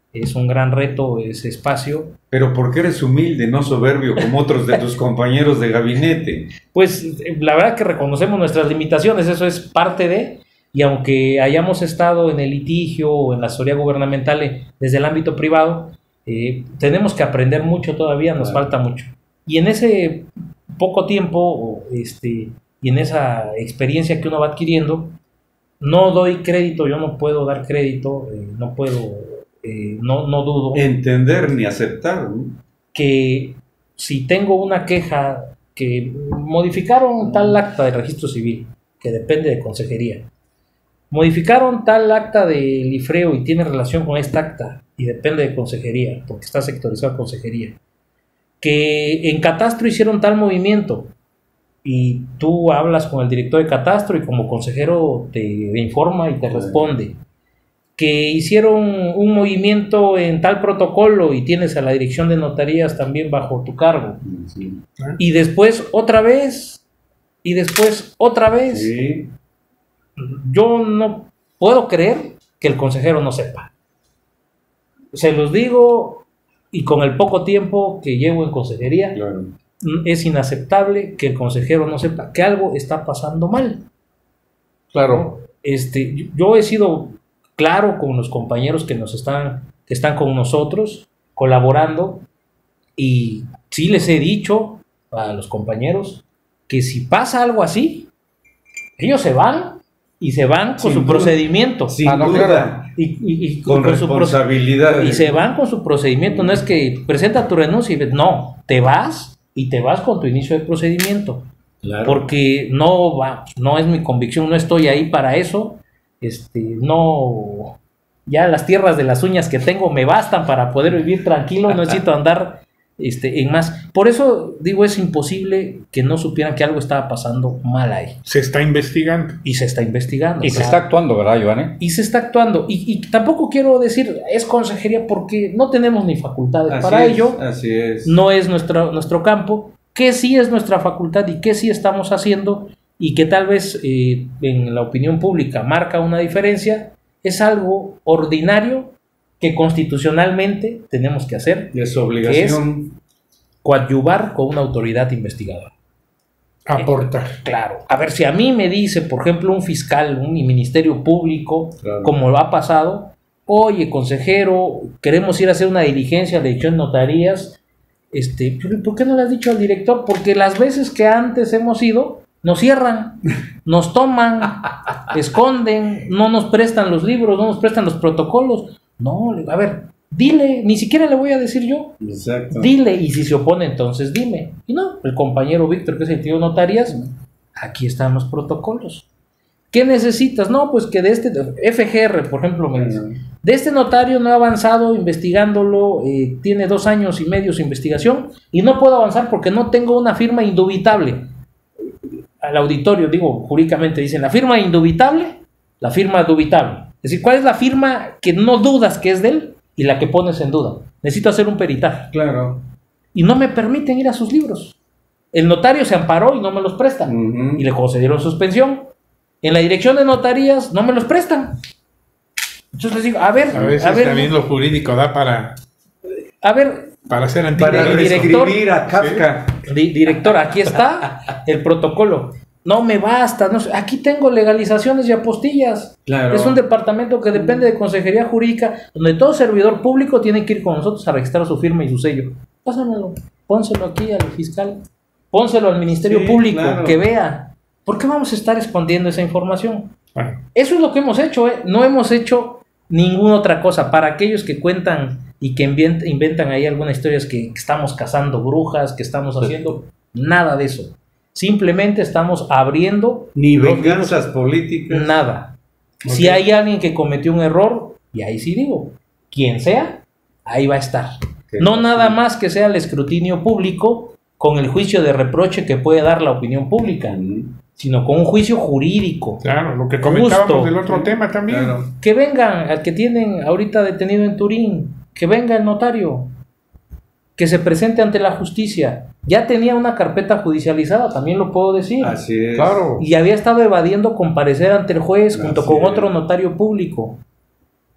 Es un gran reto ese espacio. Pero porque eres humilde, no soberbio como otros de tus compañeros de gabinete. Pues la verdad que reconocemos nuestras limitaciones, eso es parte de, y aunque hayamos estado en el litigio o en la asesoría gubernamental eh, desde el ámbito privado, eh, tenemos que aprender mucho todavía, nos Claro. falta mucho. Y en ese poco tiempo este, y en esa experiencia que uno va adquiriendo, no doy crédito, yo no puedo dar crédito, eh, no puedo... Eh, no, no dudo Entender ni aceptar, ¿no? que si tengo una queja que modificaron tal acta de registro civil, que depende de consejería, modificaron tal acta de lifreo y tiene relación con esta acta y depende de consejería, porque está sectorizado consejería, que en catastro hicieron tal movimiento y tú hablas con el director de catastro y como consejero te informa y te responde, que hicieron un movimiento en tal protocolo y tienes a la dirección de notarías también bajo tu cargo, Sí. y después otra vez, y después otra vez, Sí. yo no puedo creer que el consejero no sepa. Se los digo, y con el poco tiempo que llevo en consejería, Claro. es inaceptable que el consejero no sepa que algo está pasando mal. Claro. Este, yo he sido claro con los compañeros que nos están, que están con nosotros, colaborando, y sí les he dicho a los compañeros que si pasa algo así, ellos se van y se van con Sin su duda. procedimiento. Sin Ah, no, duda. claro. Y, y- y Con con su proce- responsabilidad. y se van con su procedimiento. No es que presenta tu renuncia y ves, no, te vas y te vas con tu inicio de procedimiento. Claro. Porque no va, no es mi convicción, no estoy ahí para eso. Este, no, ya las tierras de las uñas que tengo me bastan para poder vivir tranquilo, no necesito andar este, en más. Por eso digo, es imposible que no supieran que algo estaba pasando mal ahí. Se está investigando. Y se está investigando. Y o se sea, está actuando, ¿verdad, Giovanni? y se está actuando. Y, y tampoco quiero decir es consejería porque no tenemos ni facultades Así para es, ello. Así es. No es nuestro, nuestro campo, que sí es nuestra facultad y que sí estamos haciendo y que tal vez eh, en la opinión pública marca una diferencia, es algo ordinario que constitucionalmente tenemos que hacer, Es obligación. coadyuvar con una autoridad investigadora. Aportar. Claro, a ver si a mí me dice, por ejemplo, un fiscal, un ministerio público, Claro. como lo ha pasado, oye, consejero, queremos ir a hacer una diligencia de dirección de notarías, este, ¿por qué no le has dicho al director? Porque las veces que antes hemos ido, nos cierran, nos toman, esconden, no nos prestan los libros, no nos prestan los protocolos. No, a ver, dile, ni siquiera le voy a decir yo. Exacto. Dile, y si se opone, entonces dime. Y no, el compañero Víctor, que es el tío de notarias, aquí están los protocolos. ¿Qué necesitas? No, pues que de este, F G R, por ejemplo, me dice, de este notario no he avanzado investigándolo, eh, tiene dos años y medio su investigación, y no puedo avanzar porque no tengo una firma indubitable. Al auditorio, digo, jurídicamente dicen, la firma indubitable, la firma dubitable. Es decir, ¿cuál es la firma que no dudas que es de él y la que pones en duda? Necesito hacer un peritaje. Claro. Y no me permiten ir a sus libros. El notario se amparó y no me los prestan. Ujú. Y le concedieron suspensión. En la dirección de notarías no me los prestan. Entonces les digo, a ver, A veces a ver, también lo jurídico da para, a ver, para hacer Para antítesis. director- reescribir a Kafka. di- director, aquí está el protocolo. No me basta, no sé, aquí tengo legalizaciones y apostillas. Claro. Es un departamento que depende de Consejería Jurídica, donde todo servidor público tiene que ir con nosotros a registrar su firma y su sello. Pásamelo, pónselo aquí al fiscal, pónselo al Ministerio Sí, Público, claro. que vea. ¿Por qué vamos a estar escondiendo esa información? Bueno, Eso es lo que hemos hecho, ¿eh? No hemos hecho ninguna otra cosa. Para aquellos que cuentan y que invent- inventan ahí algunas historias que, que estamos cazando brujas, que estamos haciendo, nada de eso. Simplemente estamos abriendo Ni los venganzas políticas. nada. Ok. Si hay alguien que cometió un error, y ahí sí digo, quien sea, ahí va a estar. Que No sí. nada más que sea el escrutinio público con el juicio de reproche que puede dar la opinión pública, Ujú. sino con un juicio jurídico. claro, lo que comentábamos Justo. del otro tema también. Claro. Que vengan, al que tienen ahorita detenido en Turín, que venga el notario, que se presente ante la justicia. Ya tenía una carpeta judicializada, también lo puedo decir. Así es. Claro. Y había estado evadiendo comparecer ante el juez junto Así con es. otro notario público.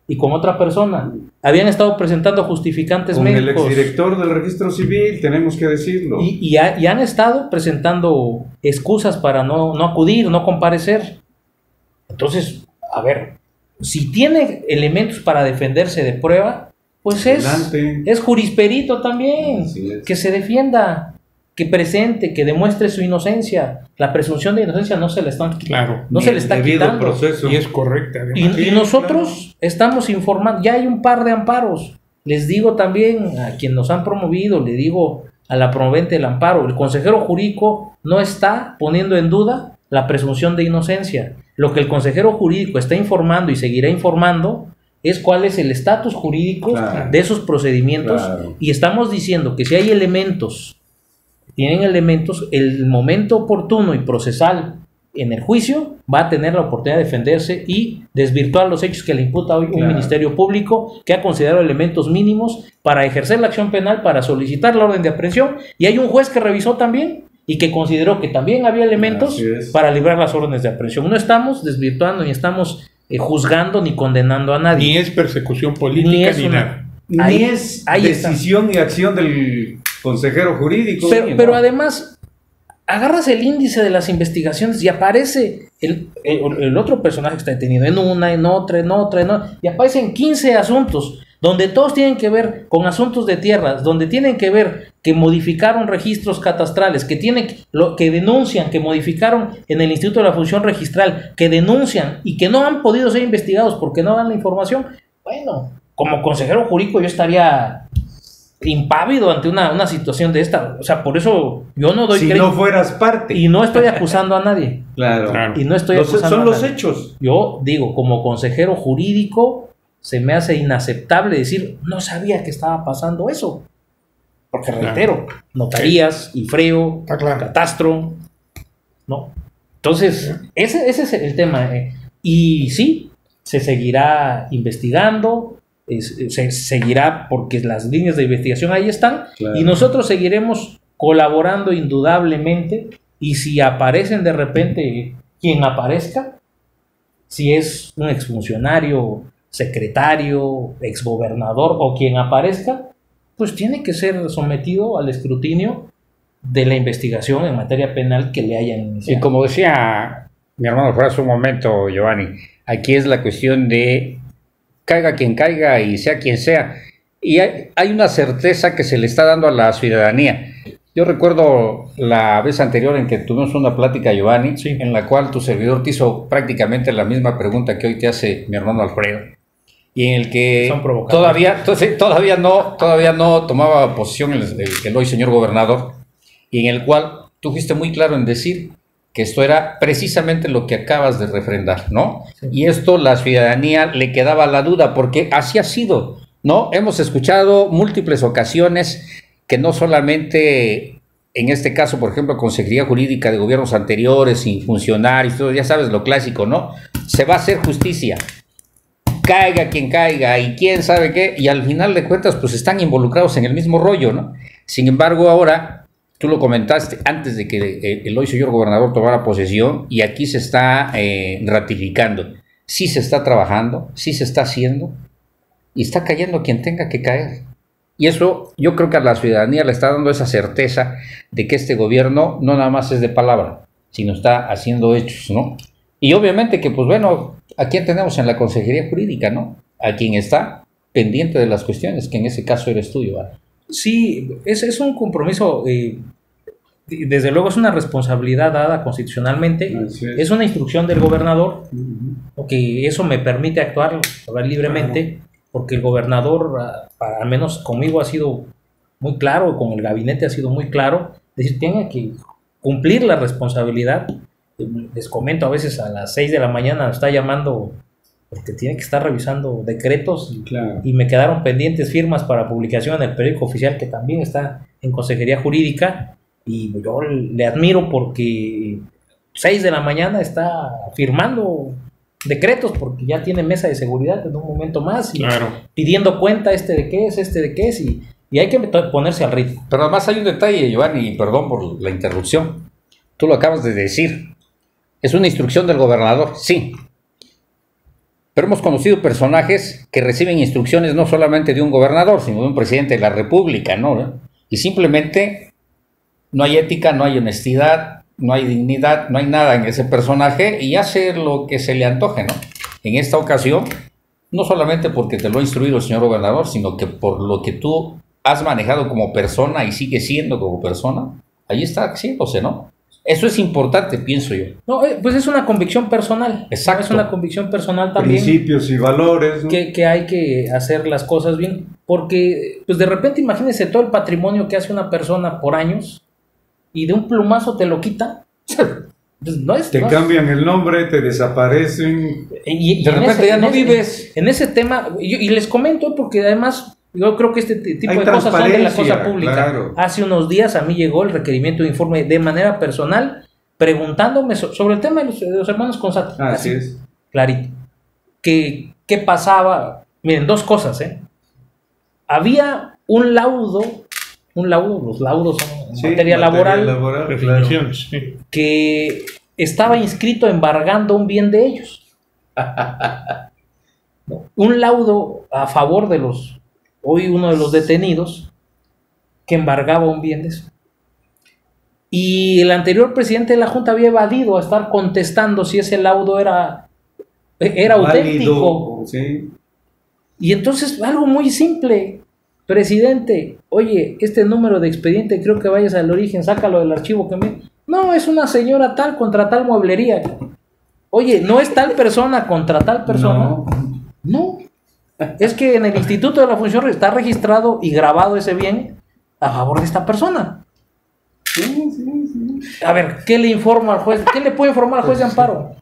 y con otra persona. Habían estado presentando justificantes Con el médicos. exdirector del registro civil, tenemos que decirlo. Y, y, ha- y han estado presentando excusas para no, no acudir, no comparecer. Entonces, a ver, si tiene elementos para defenderse de prueba, pues es, Adelante. es jurisperito también, Así es. que se defienda, que presente, que demuestre su inocencia. La presunción de inocencia no se le están Claro. no Ni se le el está debido quitando. proceso. Y es correcta. Y, además. y nosotros estamos informando, ya hay un par de amparos. Les digo también a quien nos han promovido, le digo a la promovente del amparo, el consejero jurídico no está poniendo en duda la presunción de inocencia. Lo que el consejero jurídico está informando y seguirá informando es cuál es el estatus jurídico Claro. de esos procedimientos, Claro. y estamos diciendo que si hay elementos, tienen elementos, el momento oportuno y procesal en el juicio va a tener la oportunidad de defenderse y desvirtuar los hechos que le imputa hoy un Claro. ministerio público que ha considerado elementos mínimos para ejercer la acción penal, para solicitar la orden de aprehensión, y hay un juez que revisó también y que consideró que también había elementos Así es. para librar las órdenes de aprehensión. No estamos desvirtuando ni estamos eh, juzgando ni condenando a nadie. Ni es persecución Ni política es ni una- nada. Ni Ahí- es ahí está. decisión y acción del consejero jurídico. Pero, Sí, pero ¿no? además, agarras el índice de las investigaciones y aparece el, el- el otro personaje que está detenido en una, en otra, en otra, en otra, y aparecen quince asuntos, donde todos tienen que ver con asuntos de tierras, donde tienen que ver que modificaron registros catastrales, que tienen lo que denuncian, que modificaron en el Instituto de la Función Registral, que denuncian y que no han podido ser investigados porque no dan la información. Bueno, como consejero jurídico yo estaría impávido ante una, una situación de esta. O sea, por eso yo no doy Si crédito no fueras parte. y no estoy acusando a nadie. Claro. Claro. Y no estoy Los- acusando son a los nadie. hechos. Yo digo, como consejero jurídico, se me hace inaceptable decir, no sabía que estaba pasando eso. Porque Claro. reitero, notarías, IFREO, Está claro. catastro, ¿no? Entonces, ese, ese es el tema. eh. Y sí, se seguirá investigando, es- se seguirá porque las líneas de investigación ahí están, Claro. y nosotros seguiremos colaborando indudablemente, y si aparecen de repente quien aparezca, si es un exfuncionario, secretario, exgobernador o quien aparezca, pues tiene que ser sometido al escrutinio de la investigación en materia penal que le hayan Y iniciado. como decía mi hermano fue hace un momento, Giovanni, aquí es la cuestión de caiga quien caiga y sea quien sea. Y hay, hay una certeza que se le está dando a la ciudadanía. Yo recuerdo la vez anterior en que tuvimos una plática, Giovanni, Sí. en la cual tu servidor te hizo prácticamente la misma pregunta que hoy te hace mi hermano Alfredo. Y en el que Son provocadores. todavía, entonces, todavía, no, todavía no tomaba posición el, el, el hoy señor gobernador, y en el cual tú fuiste muy claro en decir que esto era precisamente lo que acabas de refrendar, ¿no? Sí. Y esto la ciudadanía le quedaba la duda, porque así ha sido, ¿no? Hemos escuchado múltiples ocasiones que no solamente, en este caso, por ejemplo, Consejería Jurídica de gobiernos anteriores, sin funcionarios, todo, ya sabes lo clásico, ¿no? Se va a hacer justicia, caiga quien caiga y quién sabe qué, y al final de cuentas, pues están involucrados en el mismo rollo, ¿no? Sin embargo, ahora, tú lo comentaste antes de que el, el hoy señor gobernador tomara posesión, y aquí se está eh, ratificando. Sí se está trabajando, sí se está haciendo, y está cayendo quien tenga que caer. Y eso yo creo que a la ciudadanía le está dando esa certeza de que este gobierno no nada más es de palabra, sino está haciendo hechos, ¿no? Y obviamente que, pues bueno, ¿a quién tenemos en la Consejería Jurídica, no? A quien está pendiente de las cuestiones, que en ese caso eres tú, ¿verdad? Sí, es, es un compromiso, eh, desde luego es una responsabilidad dada constitucionalmente, Así es. es una instrucción del gobernador, Ujú. que eso me permite actuar, actuar libremente, porque el gobernador, ah, para- al menos conmigo, ha sido muy claro, con el gabinete ha sido muy claro, es decir, tiene que cumplir la responsabilidad. Les comento, a veces a las seis de la mañana está llamando porque tiene que estar revisando decretos, y, Claro. y me quedaron pendientes firmas para publicación en el periódico oficial, que también está en Consejería Jurídica, y yo le admiro porque seis de la mañana está firmando decretos porque ya tiene mesa de seguridad en un momento más, y Claro. pidiendo cuenta este de qué es, este de qué es, y, y hay que ponerse al ritmo. Pero además hay un detalle, Giovanni, y perdón por la interrupción. Tú lo acabas de decir. Es una instrucción del gobernador, sí. pero hemos conocido personajes que reciben instrucciones no solamente de un gobernador, sino de un presidente de la República, ¿no? Y simplemente no hay ética, no hay honestidad, no hay dignidad, no hay nada en ese personaje y hace lo que se le antoje, ¿no? En esta ocasión, no solamente porque te lo ha instruido el señor gobernador, sino que por lo que tú has manejado como persona y sigue siendo como persona, ahí está haciéndose, ¿no? Eso es importante, pienso yo. No, eh, pues es una convicción personal. Exacto. Es una convicción personal también. Principios y valores, ¿no? Que, que hay que hacer las cosas bien. Porque, pues de repente, imagínese todo el patrimonio que hace una persona por años y de un plumazo te lo quita. Pues no es, te no cambian es. el nombre, te desaparecen. Y, y de repente ese, ya no ese, vives. En ese tema, y, y les comento porque además yo creo que este tipo Hay de cosas son de la cosa pública. Claro. Hace unos días a mí llegó el requerimiento de informe de manera personal preguntándome so, sobre el tema de los, de los hermanos Consati. Ah, así es. Clarito. ¿Qué, qué pasaba? Miren, dos cosas, ¿eh? Había un laudo, un laudo, los laudos son en Sí, materia, materia laboral, laboral, Definiciones, sí. que estaba inscrito embargando un bien de ellos. Un laudo a favor de los, hoy uno de los detenidos, que embargaba un bien de eso. Y el anterior presidente de la Junta había evadido a estar contestando si ese laudo era, era auténtico. Válido, sí. Y entonces, algo muy simple, presidente, oye, este número de expediente, creo que vayas al origen, sácalo del archivo que me... No, es una señora tal contra tal mueblería. Oye, no es tal persona contra tal persona. No. No. Es que en el Instituto de la Función está registrado y grabado ese bien a favor de esta persona. Sí, sí, sí. A ver, ¿qué le informa al juez? ¿Qué le puede informar al juez de amparo?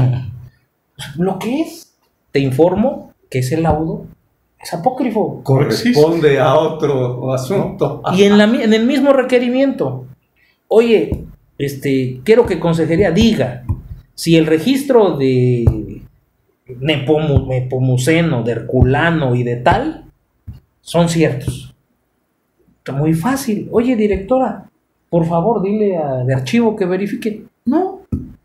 Lo que es. Te informo que ese laudo es apócrifo. Corresponde a otro asunto. Y en, la, en el mismo requerimiento, oye, este, quiero que consejería diga si el registro de Nepomu, Nepomuceno, de Herculano y de tal son ciertos. Está muy fácil. Oye, directora, por favor, dile a de archivo que verifique. No.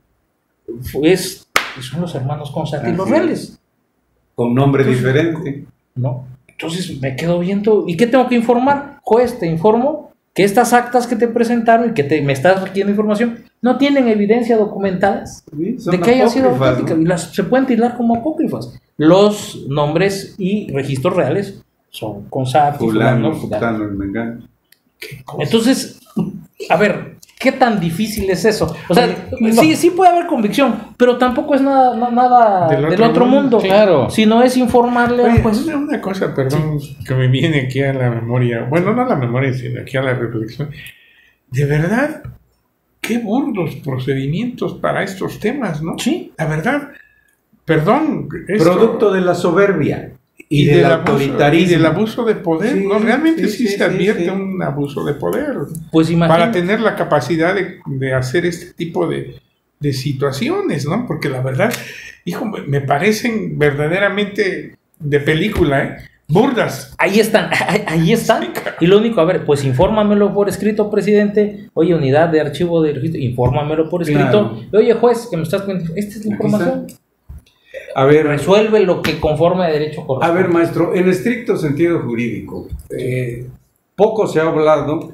Es, son los hermanos Consati, los reales. Con nombre Entonces, diferente. No. Entonces me quedo viendo. ¿Y qué tengo que informar? Juez, te informo que estas actas que te presentaron y que te, me estás requiriendo información no tienen evidencia documental Sí, de que hayan sido apócrifas, auténticas, ¿no? y las se pueden tildar como apócrifas. Los nombres y registros reales son Consati, Fulano, fulano, fulano. fulano, el mengano. Entonces, a ver, ¿qué tan difícil es eso? O sea, no. sí, sí puede haber convicción, pero tampoco es nada, na- nada Del del otro otro, mundo, mundo. claro. Sino es informarle, Oye, pues, una, una cosa, perdón, que me viene aquí a la memoria, bueno, no a la memoria, sino aquí a la reflexión. De verdad, qué burdos procedimientos para estos temas, ¿no? sí. La verdad, perdón. esto- Producto de la soberbia y, y del, del abuso, y autoritarismo. del abuso de poder, Sí, ¿no? Realmente sí, sí, sí, se sí, advierte sí. un abuso de poder Pues imagínate. para tener la capacidad de, de hacer este tipo de, de situaciones, ¿no? Porque la verdad, hijo, me, me parecen verdaderamente de película, ¿eh? Burdas. Ahí están, ahí, ahí están. Y lo único, a ver, pues infórmamelo por escrito, presidente. Oye, unidad de archivo de registro, infórmamelo por escrito. Claro. Oye, juez, que me estás cuenta, esta es la Aquí información. A ver, Resuelve lo que conforme a derecho a corresponde. ver, maestro, en estricto sentido jurídico, eh, poco se ha hablado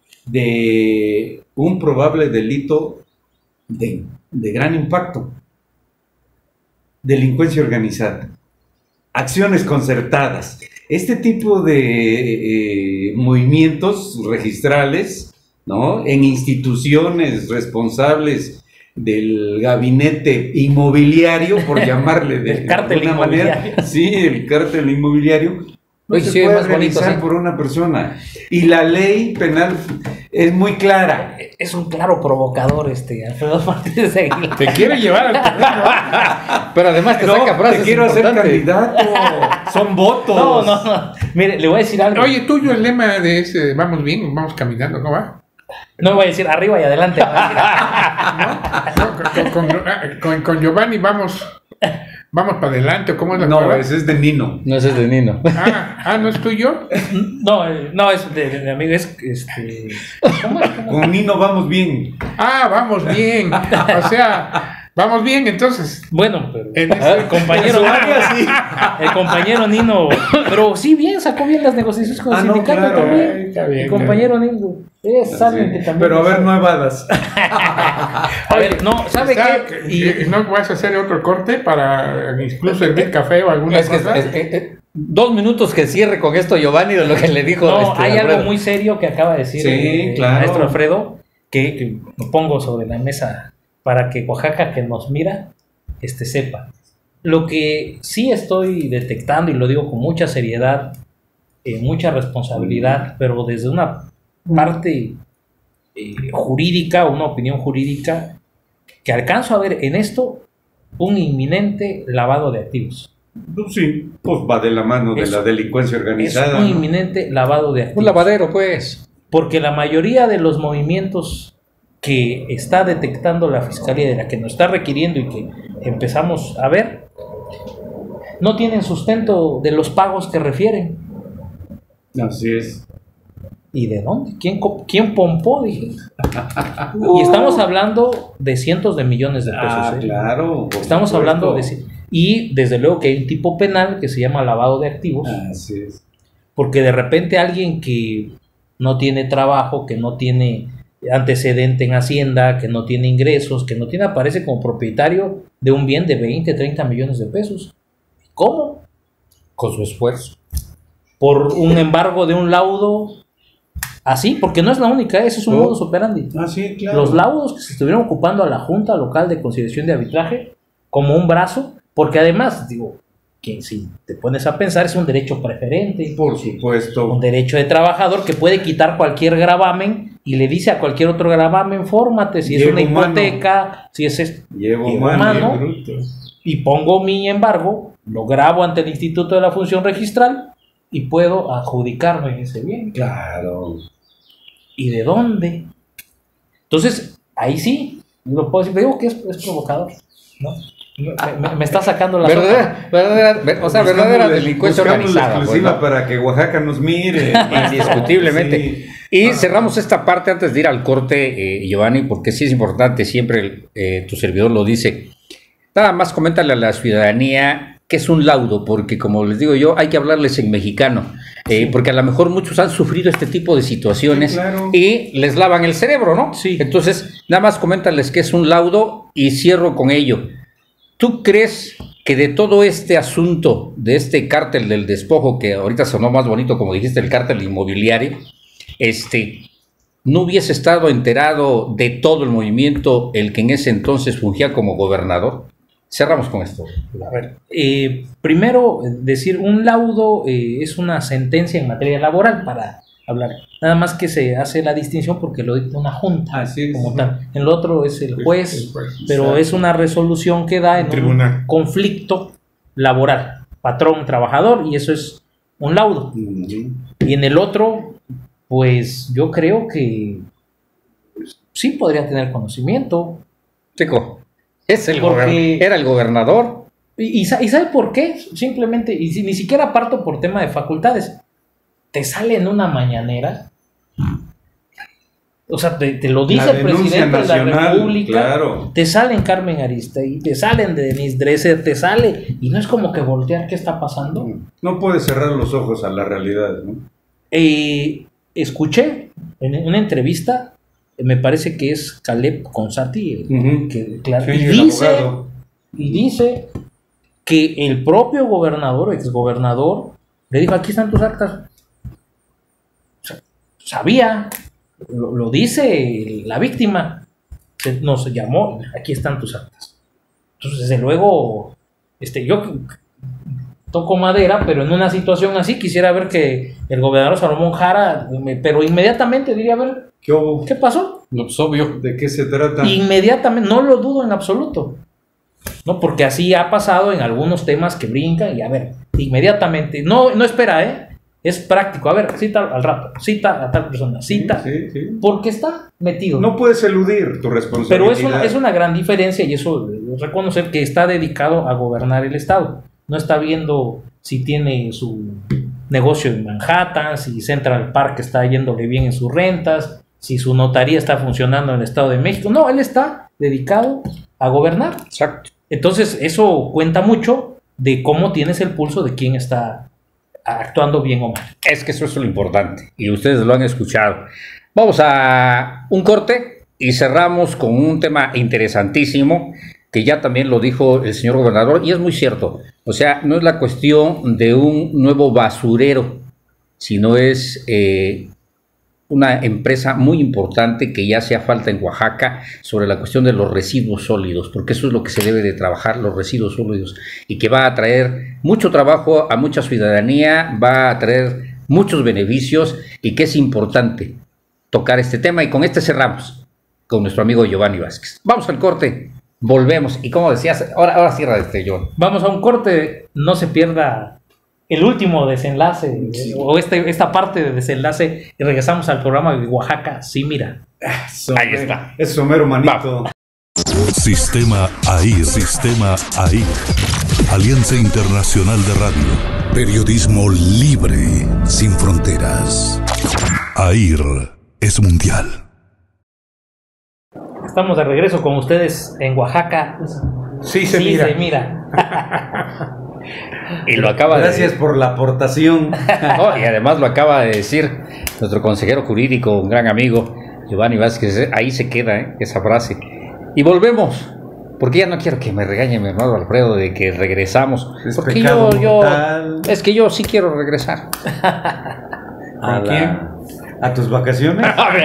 de un probable delito de, de gran impacto. Delincuencia organizada. Acciones concertadas. Este tipo de eh, movimientos registrales, ¿no? En instituciones responsables del gabinete inmobiliario, por llamarle de El cártel alguna manera. inmobiliario. Sí, el cártel inmobiliario. No Oye, se sí, es puede más bonito, realizar ¿sí? por una persona. Y la ley penal es muy clara. Es un claro provocador este Alfredo Martínez de Aguilar. Te quiere llevar al terreno. Pero además te No, saca frases te quiero hacer importantes. candidato. Son votos. No, no, no. Mire, le voy a decir algo. Oye, tuyo el lema de ese, vamos bien, vamos caminando, ¿cómo va? No voy a decir arriba y adelante. No, con, con- con- con Giovanni vamos, vamos para adelante, ¿o ¿cómo es la No, cosa? ese es de Nino. No, ese es de Nino. Ah, ah, ¿no es tuyo? No, eh, no, es de, de mi amigo, es este. ¿Cómo es? ¿Cómo es? Con Nino vamos bien. Ah, vamos bien. O sea, Vamos bien, entonces. Bueno, pero En ese- el compañero, el compañero Nino, pero sí bien, sacó bien las negociaciones con el Ah, no, sindicato claro, también. eh, está bien, el compañero Nino es alguien que también. Pero a ver, sabe. no evadas. A ver, no, ¿sabe Está- qué? y, y no vas a hacer otro corte para incluso servir café o alguna Es que, cosa. es- es- es- dos minutos que cierre con esto Giovanni de lo que le dijo. No, este, hay Alfredo. algo muy serio que acaba de decir Sí, el, el claro. maestro Alfredo, que, que lo pongo sobre la mesa para que Oaxaca que nos mira este, sepa. Lo que sí estoy detectando, y lo digo con mucha seriedad, eh, mucha responsabilidad, pero desde una parte eh, jurídica, una opinión jurídica, que alcanzo a ver en esto un inminente lavado de activos. Pues sí, pues va de la mano de Es- la delincuencia Es organizada. un ¿no? inminente lavado de activos. Un lavadero, pues. Porque la mayoría de los movimientos que está detectando la Fiscalía, de la que nos está requiriendo y que empezamos a ver, no tienen sustento de los pagos que refieren. Así es. ¿Y de dónde? ¿Quién, co- quién pompó? Dije. Y estamos hablando de cientos de millones de pesos. Ah, ¿eh? claro. por Estamos supuesto. hablando de... ci- Y desde luego que hay un tipo penal que se llama lavado de activos. Así es. Porque de repente alguien que no tiene trabajo, que no tiene antecedente en Hacienda, que no tiene ingresos, que no tiene, aparece como propietario de un bien de veinte, treinta millones de pesos. ¿Cómo? Con su esfuerzo. Por un embargo de un laudo así, porque no es la única, ese es un No. modus operandi. Ah, sí, claro. Los laudos que se estuvieron ocupando a la Junta Local de Conciliación de Arbitraje como un brazo, porque además, digo, que si te pones a pensar, es un derecho preferente. Por supuesto. Un derecho de trabajador que puede quitar cualquier gravamen y le dice a cualquier otro gravamen, fórmate, si es Llevo una mano. hipoteca, si es esto. Llevo Llevo mano. mano. Bien bruto. Y pongo mi embargo, lo grabo ante el Instituto de la Función Registral y puedo adjudicarme ese bien. Claro. ¿Y de dónde? Entonces, ahí sí, lo puedo decir, digo que es, es provocador, ¿no? Me, me- me está sacando la sopa. Verdadera, verdadera, ver- o sea, Buscamos verdadera la- delincuencia buscamos la organizada. pues, exclusiva ¿no? para que Oaxaca nos mire. Indiscutiblemente. Sí. Y cerramos esta parte antes de ir al corte, eh, Giovanni, porque sí es importante, siempre eh, tu servidor lo dice. Nada más coméntale a la ciudadanía que es un laudo, porque como les digo yo, hay que hablarles en mexicano, eh, porque a lo mejor muchos han sufrido este tipo de situaciones Sí, claro. y les lavan el cerebro, ¿no? Sí. Entonces, nada más coméntales que es un laudo y cierro con ello. ¿Tú crees que de todo este asunto, de este cártel del despojo, que ahorita sonó más bonito, como dijiste, el cártel inmobiliario, este, no hubiese estado enterado de todo el movimiento el que en ese entonces fungía como gobernador? Cerramos con esto. A ver, eh, primero, eh, decir, un laudo eh, es una sentencia en materia laboral para hablar. Nada más que se hace la distinción porque lo dicta una junta Así es. como tal. En lo otro es el juez, El juez, pero exacto. es una resolución que da en Tribunal. un conflicto laboral, patrón-trabajador, y eso es un laudo. Ujú. Y en el otro, pues yo creo que pues, sí podría tener conocimiento. Chico, es el Porque- gober- era el gobernador. ¿Y, y sa- y sabe por qué? Simplemente, y si- ni siquiera parto por tema de facultades. Te sale en una mañanera. O sea, te, te lo dice La el denuncia presidente de la nacional, República. claro. Te salen Carmen Aristegui, te salen de Denise Dresser, te sale. Y no es como que voltear qué está pasando. No puedes cerrar los ojos a la realidad, ¿no? Eh, escuché en una entrevista, eh, me parece que es Caleb Consati, eh, Ujú. que, claro, Sí, y el dice, abogado. y dice que el propio gobernador, exgobernador, le dijo, aquí están tus actas. O sea, sabía, lo, lo dice la víctima, se- nos llamó, aquí están tus actas. Entonces, desde luego, este, yo toco madera, pero en una situación así quisiera ver que el gobernador Salomón Jara, me- pero inmediatamente diría, a ver, ¿Qué hubo? ¿qué pasó? Pues obvio. ¿De qué se trata? Inmediatamente, no lo dudo en absoluto, ¿no? Porque así ha pasado en algunos temas que brincan y a ver, inmediatamente, no, no espera, ¿eh? Es práctico, a ver, cita al rato, cita a tal persona, cita, Sí, sí. porque está metido. No puedes eludir tu responsabilidad. Pero es una, es una gran diferencia y eso es reconocer que está dedicado a gobernar el Estado. No está viendo si tiene su negocio en Manhattan, si Central Park está yéndole bien en sus rentas, si su notaría está funcionando en el Estado de México. No, él está dedicado a gobernar. Exacto. Entonces, eso cuenta mucho de cómo tienes el pulso de quién está actuando bien o mal. Es que eso es lo importante y ustedes lo han escuchado. Vamos a un corte y cerramos con un tema interesantísimo que ya también lo dijo el señor gobernador y es muy cierto. O sea, no es la cuestión de un nuevo basurero, sino es eh, una empresa muy importante que ya hacía falta en Oaxaca sobre la cuestión de los residuos sólidos, porque eso es lo que se debe de trabajar, los residuos sólidos, y que va a traer mucho trabajo a mucha ciudadanía, va a traer muchos beneficios y que es importante tocar este tema. Y con este cerramos con nuestro amigo Giovanni Vázquez. Vamos al corte, volvemos y como decías, ahora, ahora cierra este, John. Vamos a un corte, no se pierda el último desenlace, sí, o este, esta parte de desenlace, y regresamos al programa de Oaxaca, sí, mira. Ahí está. Es somero, manito. Va. Sistema A I R. Sistema A I R. Alianza Internacional de Radio. Periodismo libre, sin fronteras. A I R es mundial. Estamos de regreso con ustedes en Oaxaca. Sí, se sí, mira. Se mira. Y lo acaba Gracias de... por la aportación. No, y además lo acaba de decir nuestro consejero jurídico, un gran amigo, Giovanni Vázquez. Ahí se queda ¿eh? esa frase. Y volvemos, porque ya no quiero que me regañe mi hermano Alfredo de que regresamos. Es porque pecado yo, yo, mortal. es que yo sí quiero regresar. ¿A ¿A quién? ¿A tus vacaciones?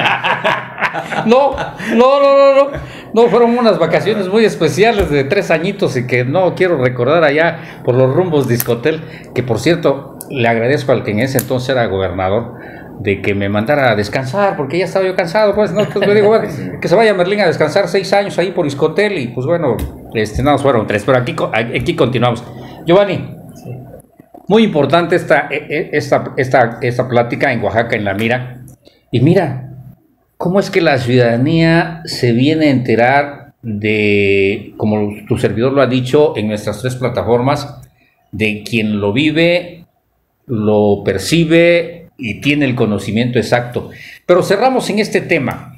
No, no, no, no, no. No, fueron unas vacaciones muy especiales de tres añitos y que no quiero recordar allá por los rumbos de Discotel, que por cierto, le agradezco al que en ese entonces era gobernador de que me mandara a descansar, porque ya estaba yo cansado, pues, no, pues me digo, bueno, que se vaya Merlín a descansar seis años ahí por Discotel y pues bueno, este, no, fueron tres, pero aquí, aquí continuamos. Giovanni, sí. Muy importante esta, esta, esta, esta plática en Oaxaca, en La Mira, y mira, ¿cómo es que la ciudadanía se viene a enterar de, como tu servidor lo ha dicho en nuestras tres plataformas, de quien lo vive, lo percibe y tiene el conocimiento exacto? Pero cerramos en este tema.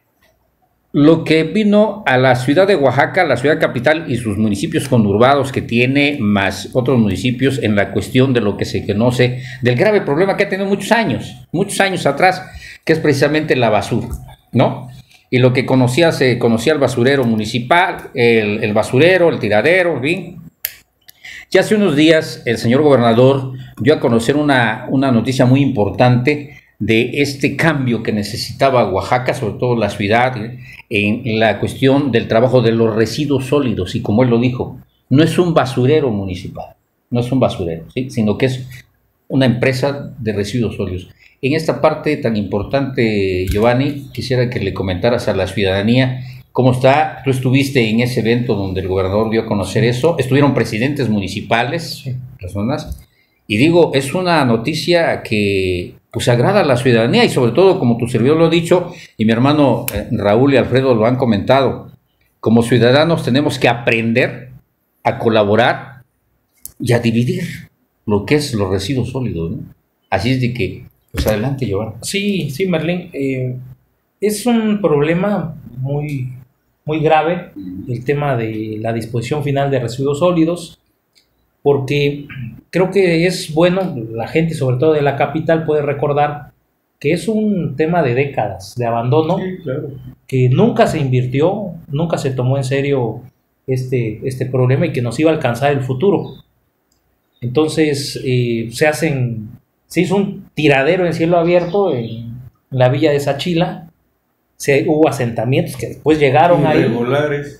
Lo que vino a la ciudad de Oaxaca, la ciudad capital y sus municipios conurbados que tiene, más otros municipios, en la cuestión de lo que se conoce, del grave problema que ha tenido muchos años, muchos años atrás, que es precisamente la basura, ¿no? Y lo que conocía, se conocía el basurero municipal, el, el basurero, el tiradero, en fin. Ya hace unos días el señor gobernador dio a conocer una, una noticia muy importante de este cambio que necesitaba Oaxaca, sobre todo la ciudad, en la cuestión del trabajo de los residuos sólidos. Y como él lo dijo, no es un basurero municipal, no es un basurero, ¿sí? Sino que es una empresa de residuos sólidos. En esta parte tan importante, Giovanni, quisiera que le comentaras a la ciudadanía cómo está. Tú estuviste en ese evento donde el gobernador dio a conocer eso, estuvieron presidentes municipales, sí, personas, y digo, es una noticia que pues agrada a la ciudadanía y sobre todo, como tu servidor lo ha dicho, y mi hermano eh, Raúl y Alfredo lo han comentado, como ciudadanos tenemos que aprender a colaborar y a dividir lo que es los residuos sólidos, ¿no? Así es de que, pues adelante, Giovanni. Sí, sí, Merlín, eh, es un problema muy, muy grave el tema de la disposición final de residuos sólidos, porque creo que es bueno, la gente sobre todo de la capital puede recordar que es un tema de décadas de abandono, Sí, claro. que nunca se invirtió, nunca se tomó en serio este, este problema y que nos iba a alcanzar el futuro. Entonces eh, se hacen, se hizo un tiradero en cielo abierto en la villa de Sachila, se, hubo asentamientos que después llegaron ahí. Irregulares.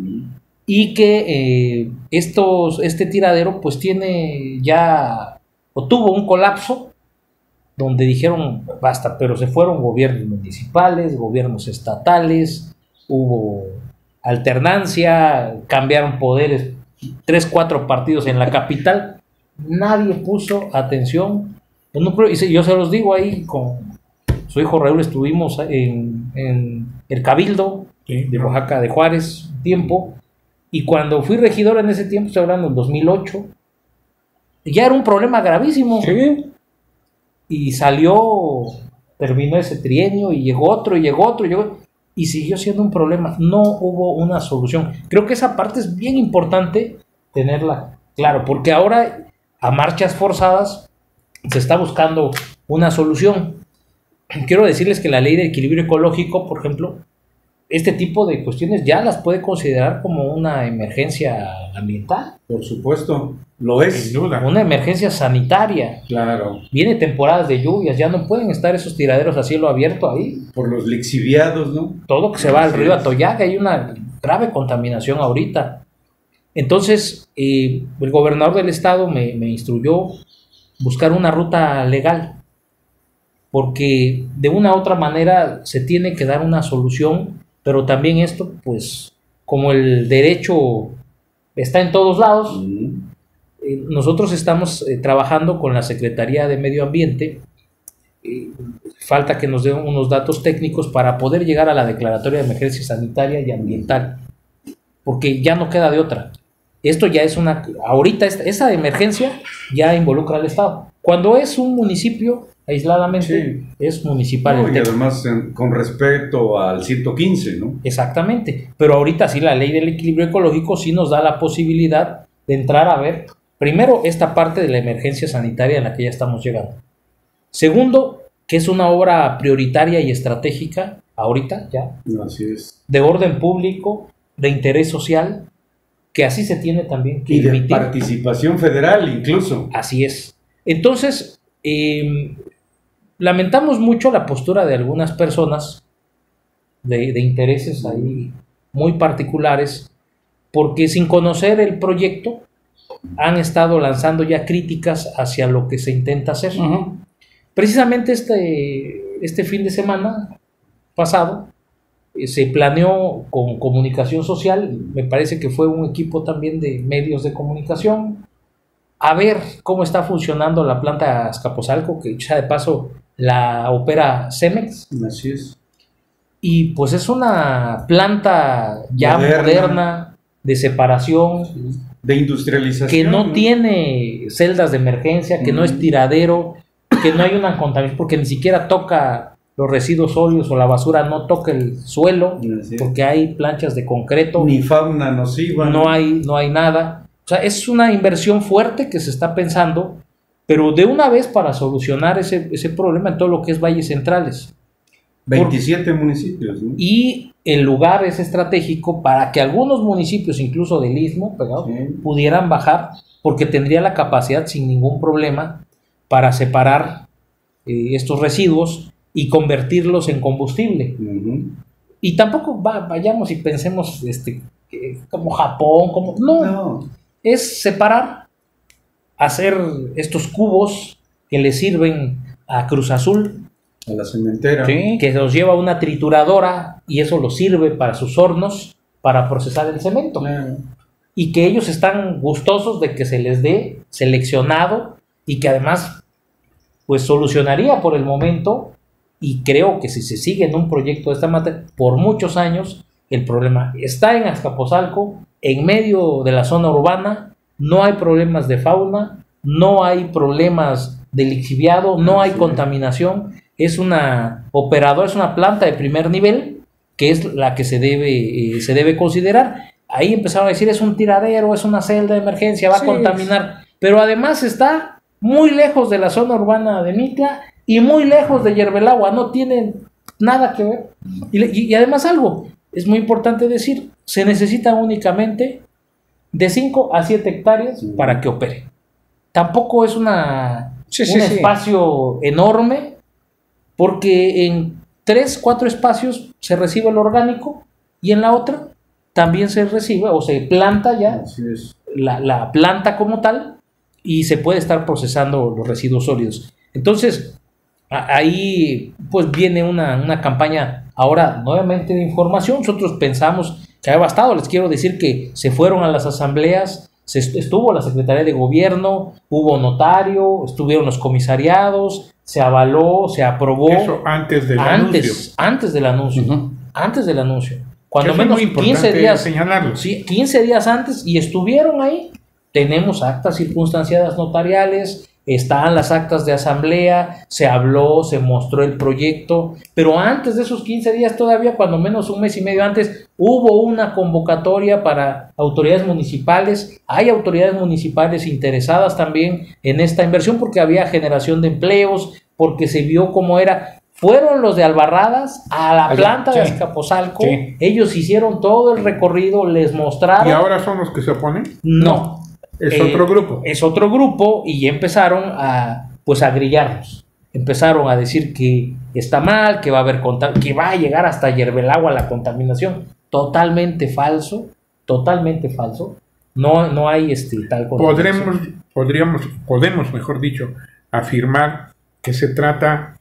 Y que eh, estos, este tiradero pues tiene ya, o tuvo un colapso, donde dijeron basta, pero se fueron gobiernos municipales, gobiernos estatales, hubo alternancia, cambiaron poderes, tres, cuatro partidos en la capital, nadie puso atención. Y yo se los digo ahí, con su hijo Raúl estuvimos en, en el Cabildo Sí. de Oaxaca de Juárez un tiempo, y cuando fui regidor en ese tiempo, estoy hablando en dos mil ocho, ya era un problema gravísimo. Sí. Y salió, terminó ese trienio y llegó otro y llegó otro y llegó, y siguió siendo un problema. No hubo una solución. Creo que esa parte es bien importante tenerla claro, porque ahora a marchas forzadas se está buscando una solución. Quiero decirles que la ley de equilibrio ecológico, por ejemplo, este tipo de cuestiones ya las puede considerar como una emergencia ambiental. Por supuesto, lo es. Sin duda. Una emergencia sanitaria. Claro. Viene temporadas de lluvias, ya no pueden estar esos tiraderos a cielo abierto ahí. Por los lixiviados, ¿no? Todo que se va al Así río es. Atoyac, hay una grave contaminación ahorita. Entonces, eh, el gobernador del estado me, me instruyó buscar una ruta legal, porque de una u otra manera se tiene que dar una solución, pero también esto, pues, como el derecho está en todos lados, Ujú. eh, nosotros estamos eh, trabajando con la Secretaría de Medio Ambiente. Eh, falta que nos den unos datos técnicos para poder llegar a la declaratoria de emergencia sanitaria y ambiental, porque ya no queda de otra. Esto ya es una, ahorita esta, esa emergencia ya involucra al Estado. Cuando es un municipio aisladamente, Sí. es municipal No, el y tema. además en- con respecto al ciento quince, ¿no? Exactamente, pero ahorita sí la ley del equilibrio ecológico sí nos da la posibilidad de entrar a ver, primero, esta parte de la emergencia sanitaria en la que ya estamos llegando. Segundo, que es una obra prioritaria y estratégica, ahorita ya, Así es. de orden público, de interés social, que así se tiene también que Y de emitir. participación federal incluso. Así es. Entonces, eh, lamentamos mucho la postura de algunas personas de, de intereses ahí muy particulares, porque sin conocer el proyecto han estado lanzando ya críticas hacia lo que se intenta hacer. Ujú. Precisamente este, este fin de semana pasado eh, se planeó con comunicación social, me parece que fue un equipo también de medios de comunicación, a ver cómo está funcionando la planta Azcapotzalco, que ya de paso la opera Cemex, Así es. y pues es una planta ya Moderna. moderna, de separación, De industrialización. que no tiene celdas de emergencia, que no es tiradero, que no hay una contaminación, porque ni siquiera toca los residuos sólidos o la basura, no toca el suelo, Así es. porque hay planchas de concreto, Ni fauna nociva. no hay, no hay nada. O sea, es una inversión fuerte que se está pensando, pero de una vez para solucionar ese, ese problema en todo lo que es valles centrales. veintisiete municipios, ¿no? Y el lugar es estratégico para que algunos municipios, incluso del Istmo, pegado, Sí. pudieran bajar, porque tendría la capacidad sin ningún problema para separar eh, estos residuos y convertirlos en combustible. Ujú. Y tampoco va- vayamos y pensemos este, eh, como Japón, como no, No. es separar, hacer estos cubos que le sirven a Cruz Azul, A la cementera. que los lleva una trituradora y eso los sirve para sus hornos para procesar el cemento. Claro. Y que ellos están gustosos de que se les dé seleccionado y que además pues solucionaría por el momento, y creo que si se sigue en un proyecto de esta materia por muchos años, el problema está en Azcapotzalco, en medio de la zona urbana, no hay problemas de fauna, no hay problemas de lixiviado, no hay Sí. contaminación, es una operadora, es una planta de primer nivel, que es la que se debe, eh, se debe considerar. Ahí empezaron a decir, es un tiradero, es una celda de emergencia, va Sí. a contaminar, pero además está muy lejos de la zona urbana de Mitla y muy lejos de Yerbelagua, no tienen nada que ver. Y, le- y- y además algo, es muy importante decir, se necesita únicamente de cinco a siete hectáreas Sí. para que opere. Tampoco es una, Sí, sí, un sí. espacio enorme, porque en tres, cuatro espacios se recibe el orgánico y en la otra también se recibe o se planta ya Así es. la, la planta como tal y se puede estar procesando los residuos sólidos. Entonces, a- ahí pues viene una, una campaña ahora nuevamente de información. Nosotros pensamos que había bastado. Les quiero decir que se fueron a las asambleas, se est- estuvo la Secretaría de Gobierno, hubo notario, estuvieron los comisariados, se avaló, se aprobó Eso antes del anuncio. antes, antes del anuncio, Ujú. antes del anuncio. Cuando Eso es menos muy quince importante días, señalarlo. sí, quince días antes y estuvieron ahí. Tenemos actas circunstanciadas notariales, están las actas de asamblea, se habló, se mostró el proyecto, pero antes de esos quince días todavía, cuando menos un mes y medio antes, hubo una convocatoria para autoridades municipales. Hay autoridades municipales interesadas también en esta inversión porque había generación de empleos, porque se vio cómo era. Fueron los de Albarradas a la Allá, planta sí. de Azcapotzalco, Sí. ellos hicieron todo el recorrido, les mostraron. ¿Y ahora son los que se oponen? No. Es Eh, otro grupo. Es otro grupo y empezaron a, pues, a grillarnos. Empezaron a decir que está mal, que va a haber contam- que va a llegar hasta Yerbelagua la contaminación. Totalmente falso, totalmente falso. No, no hay este tal contaminación. Podremos, podríamos, podemos, mejor dicho, afirmar que se trata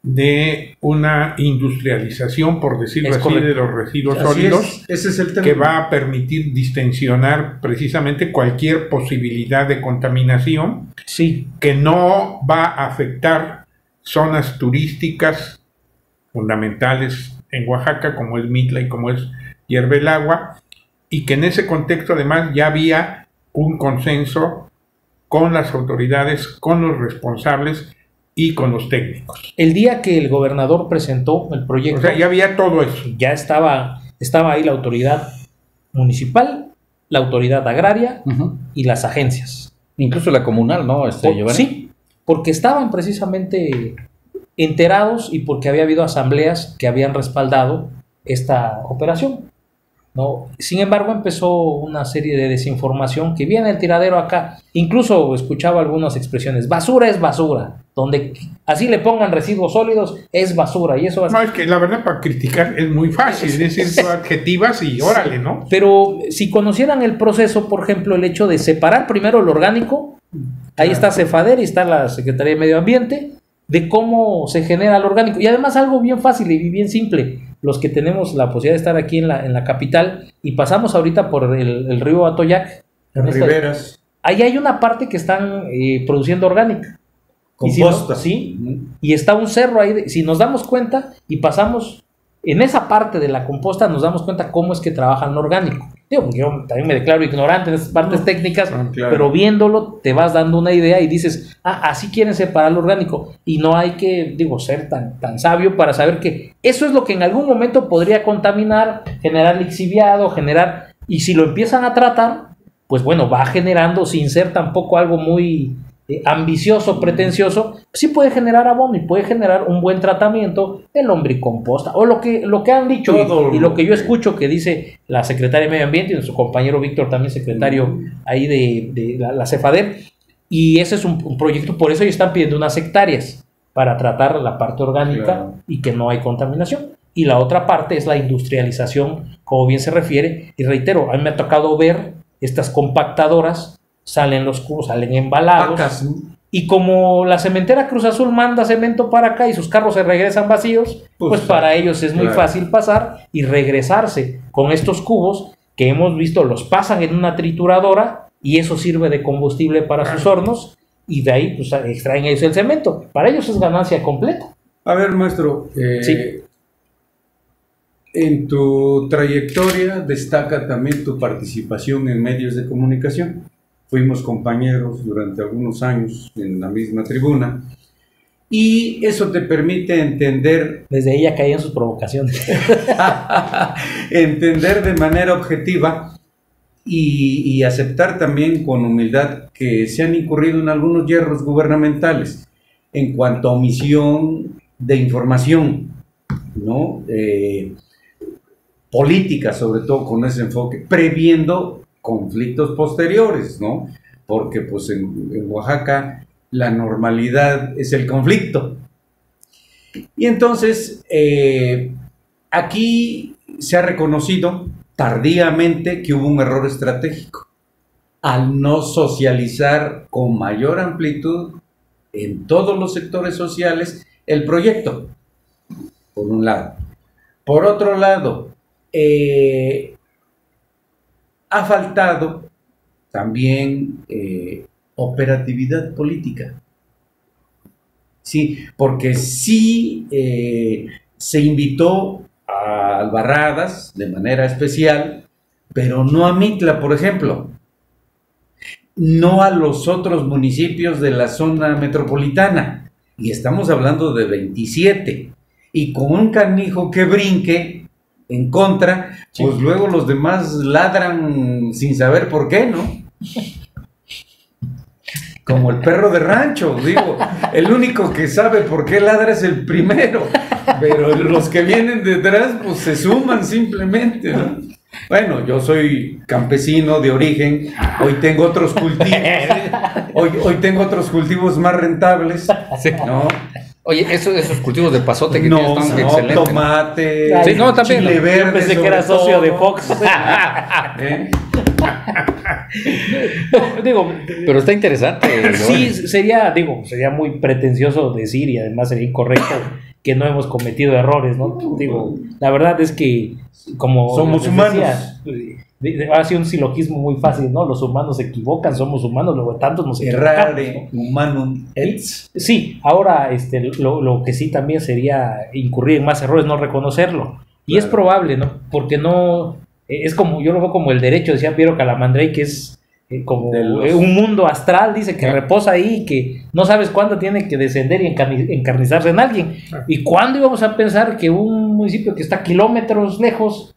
de una industrialización, por decirlo Es así, correcto. de los residuos Así sólidos, es, ese es el tema. que va a permitir distensionar precisamente cualquier posibilidad de contaminación, Sí, que no va a afectar zonas turísticas fundamentales en Oaxaca, como es Mitla y como es Yerbelagua, y que en ese contexto además ya había un consenso con las autoridades, con los responsables y con los técnicos. el día que el gobernador presentó el proyecto, O sea, ya había todo eso. ya estaba, estaba ahí la autoridad municipal, la autoridad agraria Ujú. y las agencias. Incluso la comunal, ¿no? Este, Por- Giovanni? sí, porque estaban precisamente enterados y porque había habido asambleas que habían respaldado esta operación, ¿no? Sin embargo, empezó una serie de desinformación que viene el tiradero acá. Incluso escuchaba algunas expresiones: basura es basura, donde así le pongan residuos sólidos es basura, y eso va a No, es que la verdad para criticar es muy fácil, es decir, tú adjetivas y órale, ¿no? Pero si conocieran el proceso, por ejemplo, el hecho de separar primero lo orgánico, ahí está Cefader y está la Secretaría de Medio Ambiente, de cómo se genera lo orgánico. Y además algo bien fácil y bien simple, los que tenemos la posibilidad de estar aquí en la, en la capital y pasamos ahorita por el, el río Atoyac, en esta- Riberas, ahí hay una parte que están eh, produciendo orgánica. Y si no- composta. sí, Ujú. y está un cerro ahí, de- si nos damos cuenta y pasamos en esa parte de la composta, nos damos cuenta cómo es que trabajan lo orgánico. Digo, yo también me declaro ignorante en esas partes técnicas, ah, claro. pero viéndolo te vas dando una idea y dices, ah, así quieren separar lo orgánico. Y no hay que, digo, ser tan, tan sabio para saber que eso es lo que en algún momento podría contaminar, generar lixiviado, generar... Y si lo empiezan a tratar, pues bueno, va generando, sin ser tampoco algo muy eh, ambicioso, pretencioso, sí puede generar abono y puede generar un buen tratamiento de lombricomposta, o lo que, lo que han dicho y- Todo y, lo lo que yo que- escucho que dice la secretaria de Medio Ambiente y nuestro compañero Víctor, también secretario ahí de, de la, la Cefader, y ese es un, un proyecto, por eso ellos están pidiendo unas hectáreas para tratar la parte orgánica Claro. y que no hay contaminación. Y la otra parte es la industrialización, como bien se refiere, y reitero, a mí me ha tocado ver estas compactadoras, salen los cubos, salen embalados, Pacas, ¿no? y como la cementera Cruz Azul manda cemento para acá y sus carros se regresan vacíos, pues, Pues, para ellos es muy claro. fácil pasar y regresarse con estos cubos que hemos visto, los pasan en una trituradora y eso sirve de combustible para sus hornos y de ahí pues extraen ellos el cemento. Para ellos es ganancia completa. A ver, maestro, eh, Sí. en tu trayectoria destaca también tu participación en medios de comunicación. Fuimos compañeros durante algunos años en la misma tribuna y eso te permite entender, Desde ahí ya caían sus provocaciones. entender de manera objetiva y, y aceptar también con humildad que se han incurrido en algunos hierros gubernamentales en cuanto a omisión de información, ¿no? Eh, política, sobre todo con ese enfoque, previendo conflictos posteriores, ¿no? Porque pues en, en Oaxaca la normalidad es el conflicto. Y entonces, eh, aquí se ha reconocido tardíamente que hubo un error estratégico al no socializar con mayor amplitud en todos los sectores sociales el proyecto, por un lado. Por otro lado, eh, ha faltado también eh, operatividad política. Sí, porque sí eh, se invitó a Albarradas de manera especial, pero no a Mitla, por ejemplo. no a los otros municipios de la zona metropolitana. Y estamos hablando de veintisiete. Y con un canijo que brinque en contra, pues luego los demás ladran sin saber por qué, ¿no? Como el perro de rancho, digo, el único que sabe por qué ladra es el primero, pero los que vienen detrás, pues se suman simplemente, ¿no? Bueno, yo soy campesino de origen, hoy tengo otros cultivos, hoy, hoy tengo otros cultivos más rentables, ¿no? Oye, esos, esos cultivos de pasote que no, tienes están no, excelentes. tomate, sí, no, también, chile verde. Yo pensé que era socio todo. de Fox. ¿Eh? Digo, pero está interesante. sí, sería, digo, sería muy pretencioso decir, y además sería incorrecto, que no hemos cometido errores, ¿no? Digo, la verdad es que, como somos les humanos. Decía, ha sido un silogismo muy fácil, ¿no? Los humanos se equivocan, somos humanos, luego tantos nos equivocamos, Errare ¿no? humanum est. Sí, ahora este, lo, lo que sí también sería incurrir en más errores, no reconocerlo. Y Claro. es probable, ¿no? Porque no, es como, yo lo veo como el derecho, decía Piero Calamandrei, que es eh, como los... un mundo astral, dice, que reposa ahí y que no sabes cuándo tiene que descender y encarni- encarnizarse en alguien. ¿Y cuándo íbamos a pensar que un municipio que está kilómetros lejos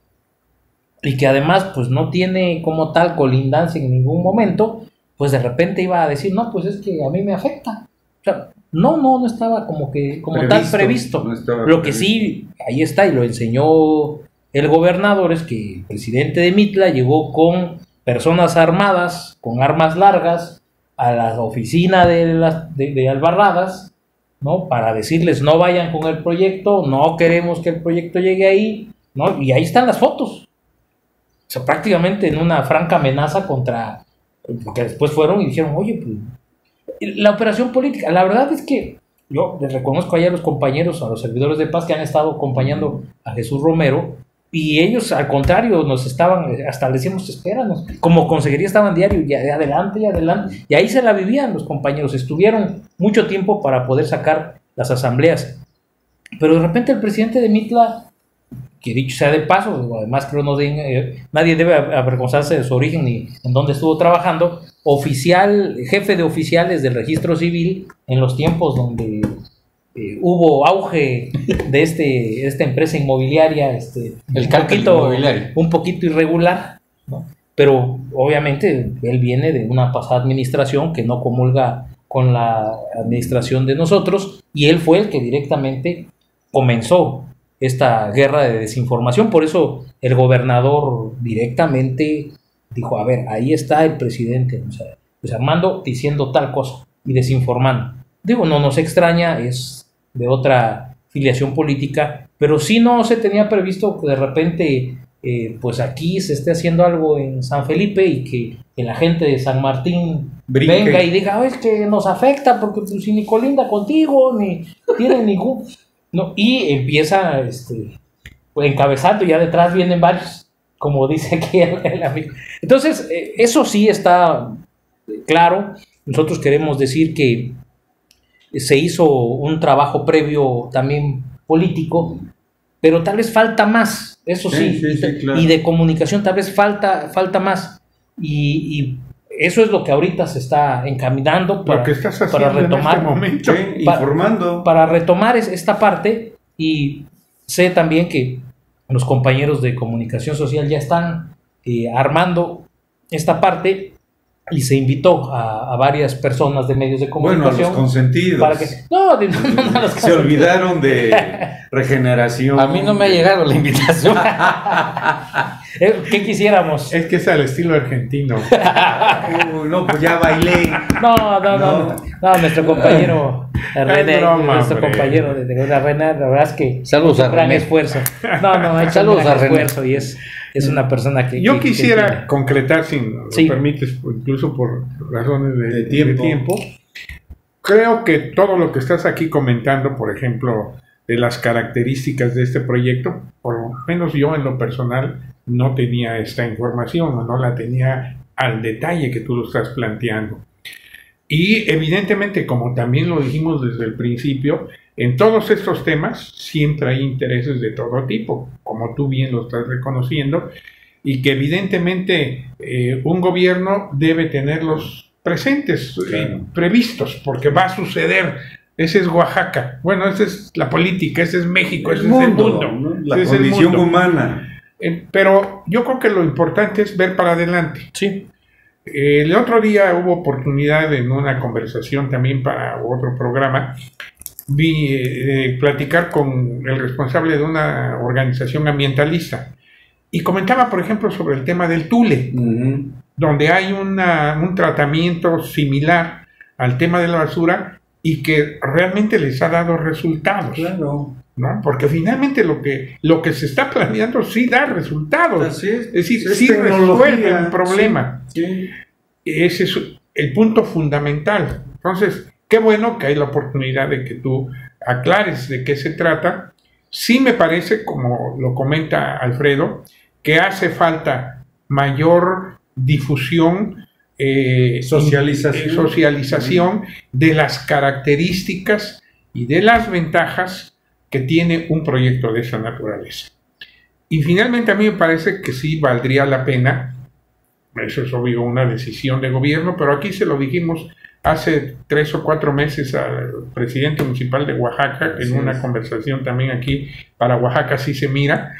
y que además pues no tiene como tal colindancia en ningún momento, pues de repente iba a decir, no, pues es que a mí me afecta? O sea, no, no, no estaba como que como Previsto, tal previsto. no estaba Lo que previsto. sí, ahí está, y lo enseñó el gobernador, es que el presidente de Mitla llegó con personas armadas, con armas largas, a la oficina de, las, de, de Albarradas, ¿no? Para decirles, no vayan con el proyecto, no queremos que el proyecto llegue ahí, ¿no? Y ahí están las fotos. O sea, prácticamente en una franca amenaza contra, porque después fueron y dijeron, oye, pues, la operación política, la verdad es que yo les reconozco allá a los compañeros, a los servidores de paz que han estado acompañando a Jesús Romero, y ellos al contrario nos estaban, hasta le decíamos, espéranos, como consejería estaban diario, y adelante y adelante, y ahí se la vivían los compañeros, estuvieron mucho tiempo para poder sacar las asambleas, pero de repente el presidente de Mitla, que dicho sea de paso, además creo no de, eh, nadie debe avergonzarse de su origen ni en dónde estuvo trabajando, oficial, jefe de oficiales del registro civil en los tiempos donde eh, hubo auge de este esta empresa inmobiliaria, este, El un cártel poquito, inmobiliario. un poquito irregular, ¿no? Pero obviamente él viene de una pasada administración que no comulga con la administración de nosotros, y él fue el que directamente comenzó esta guerra de desinformación. Por eso el gobernador directamente dijo, a ver, ahí está el presidente, o sea, pues Armando diciendo tal cosa y desinformando. Digo, no nos extraña, es de otra filiación política, pero sí no se tenía previsto que de repente eh, pues aquí se esté haciendo algo en San Felipe y que, que la gente de San Martín Brinque. venga y diga, oh, es que nos afecta porque pues, si ni colinda contigo, ni tiene ningún... No, y empieza este, encabezando, ya detrás vienen varios, como dice aquí el, el amigo. Entonces, eh, eso sí está claro. Nosotros queremos decir que se hizo un trabajo previo también político, pero tal vez falta más, eso sí, Sí, sí, sí, y, claro. y de comunicación tal vez falta, falta más. Y, y eso es lo que ahorita se está encaminando para, Lo que estás haciendo para retomar. en este momento. Sí, Pa- informando. Para retomar es- esta parte, y sé también que los compañeros de comunicación social ya están eh, armando esta parte, y se invitó a, a varias personas de medios de Bueno, a comunicación los consentidos. para que no, de- no, no, no, los Se olvidaron de regeneración. A mí no me ha llegado la invitación. Eh, ¿qué quisiéramos? Es que es al estilo argentino. Uh, no, pues ya bailé. No, no, no, no, No. no, nuestro compañero eh, René, broma, nuestro hombre. compañero de, de la René, la verdad es que Saludos ha hecho a un gran René. esfuerzo. No, no, ha hecho Saludos un gran a René. esfuerzo y es, es una persona que... Yo que- que quisiera tiene- concretar, si me Sí. permites, incluso por razones de, De tiempo. de tiempo. Creo que todo lo que estás aquí comentando, por ejemplo, de las características de este proyecto, por lo menos yo en lo personal no tenía esta información, o no la tenía al detalle que tú lo estás planteando. Y evidentemente, como también lo dijimos desde el principio, en todos estos temas siempre hay intereses de todo tipo, como tú bien lo estás reconociendo, y que evidentemente eh, un gobierno debe tener los presentes, Claro. eh, previstos, porque va a suceder. Ese es Oaxaca. Bueno, esa es la política, ese es México, ese El mundo, es el mundo. ¿no? La ese es el condición mundo. humana. Eh, pero yo creo que lo importante es ver para adelante. Sí. Eh, el otro día hubo oportunidad en una conversación también para otro programa, vi eh, platicar con el responsable de una organización ambientalista y comentaba, por ejemplo, sobre el tema del tule, Uh-huh. donde hay una, un tratamiento similar al tema de la basura y que realmente les ha dado resultados. Claro. ¿No? Porque finalmente lo que, lo que se está planeando sí da resultados. Así es. Es decir, Es sí tecnología, resuelve un problema. Sí. Ese es el punto fundamental. Entonces, qué bueno que hay la oportunidad de que tú aclares de qué se trata. Sí me parece, como lo comenta Alfredo, que hace falta mayor difusión, eh, Socialización. eh, socialización de las características y de las ventajas que tiene un proyecto de esa naturaleza. Y finalmente a mí me parece que sí valdría la pena, eso es obvio una decisión de gobierno, pero aquí se lo dijimos hace tres o cuatro meses al presidente municipal de Oaxaca, en Así una es. conversación también aquí para Oaxaca sí se mira,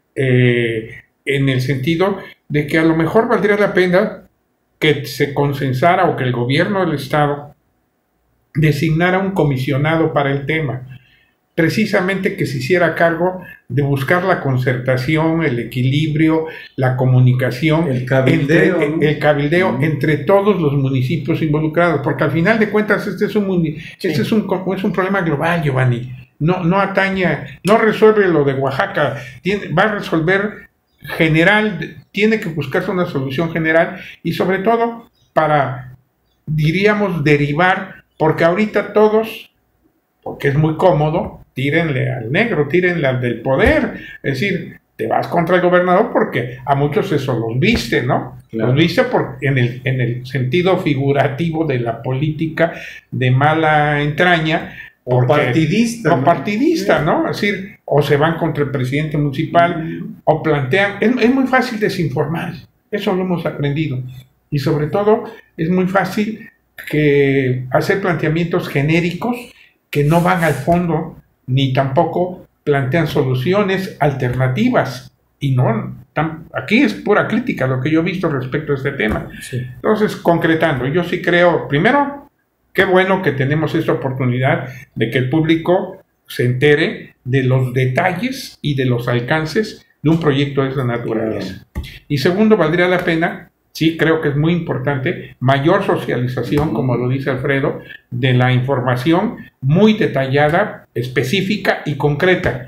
eh, en el sentido de que a lo mejor valdría la pena que se consensara o que el gobierno del estado designara un comisionado para el tema, precisamente que se hiciera cargo de buscar la concertación, el equilibrio, la comunicación, El cabildeo, entre, ¿no? el cabildeo Mm. entre todos los municipios involucrados, porque al final de cuentas este es un, muni- Sí. este es un, co- es un problema global, Giovanni. No, no ataña, no resuelve lo de Oaxaca, tiene, va a resolver general, tiene que buscarse una solución general y sobre todo para, diríamos, derivar, porque ahorita todos, porque es muy cómodo, tírenle al negro, tírenle al del poder, es decir, te vas contra el gobernador porque a muchos eso los viste, ¿no? Claro. Los viste por, en, el, en el sentido figurativo de la política de mala entraña, O porque- partidista. o ¿no? partidista, ¿no? Es decir, o se van contra el presidente municipal, o plantean, es, es muy fácil desinformar, eso lo hemos aprendido, y sobre todo es muy fácil que hacer planteamientos genéricos que no van al fondo, ni tampoco plantean soluciones alternativas, y no, tam- aquí es pura crítica lo que yo he visto respecto a este tema. Sí. Entonces, concretando, yo sí creo, primero, qué bueno que tenemos esta oportunidad de que el público se entere de los detalles y de los alcances de un proyecto de esa naturaleza. Y segundo, valdría la pena, sí creo que es muy importante, mayor socialización, como lo dice Alfredo, de la información muy detallada, específica y concreta.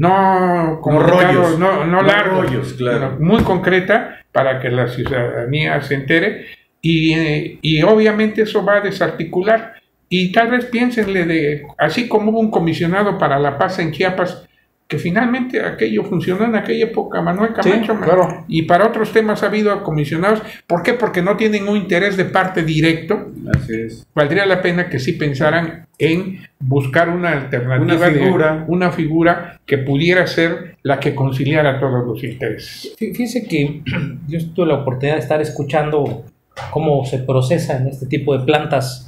No comunicado, rollos, no, no no largos, rollos, claro. sino muy concreta para que la ciudadanía se entere y, eh, y obviamente eso va a desarticular y tal vez piénsenle de, así como hubo un comisionado para la paz en Chiapas, que finalmente aquello funcionó en aquella época, Manuel Camacho, Sí, claro. y para otros temas ha habido comisionados. ¿Por qué? Porque no tienen un interés de parte directo. Así es. Valdría la pena que sí pensaran en buscar una alternativa, Una de- figura. una figura que pudiera ser la que conciliara todos los intereses. Fí- Fíjese que yo tuve la oportunidad de estar escuchando cómo se procesa en este tipo de plantas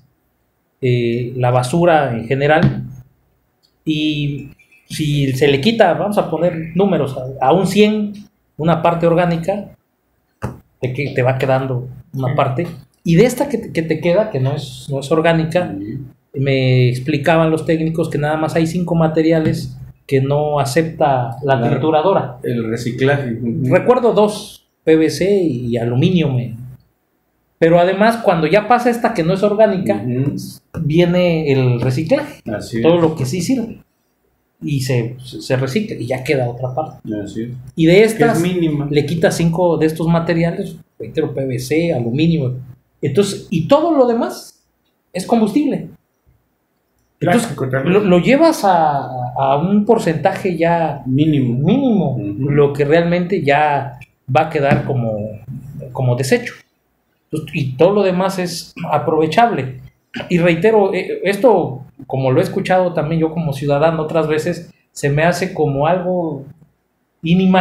eh, la basura en general, y si se le quita, vamos a poner números, a, a un cien, una parte orgánica, de que te va quedando una Sí. parte, y de esta que, te- que te queda, que no es, no es orgánica, me explicaban los técnicos que nada más hay cinco materiales que no acepta la Claro. trituradora. El reciclaje. Recuerdo dos, P V C y aluminio. Me... Pero además, cuando ya pasa esta que no es orgánica, Ujú. viene el reciclaje, Así todo es. lo que sí sirve. Y se, se recicla y ya queda otra parte. Así es. Y de Que es estas, mínima. le quita cinco de estos materiales, reitero, P V C, aluminio. Entonces, y todo lo demás es combustible. Entonces, Plástico también. lo, lo llevas a, a un porcentaje ya Mínimo. mínimo, Ujú. lo que realmente ya va a quedar como, como desecho. Entonces, y todo lo demás es aprovechable. Y reitero, eh, esto, como lo he escuchado también yo como ciudadano otras veces, se me hace como algo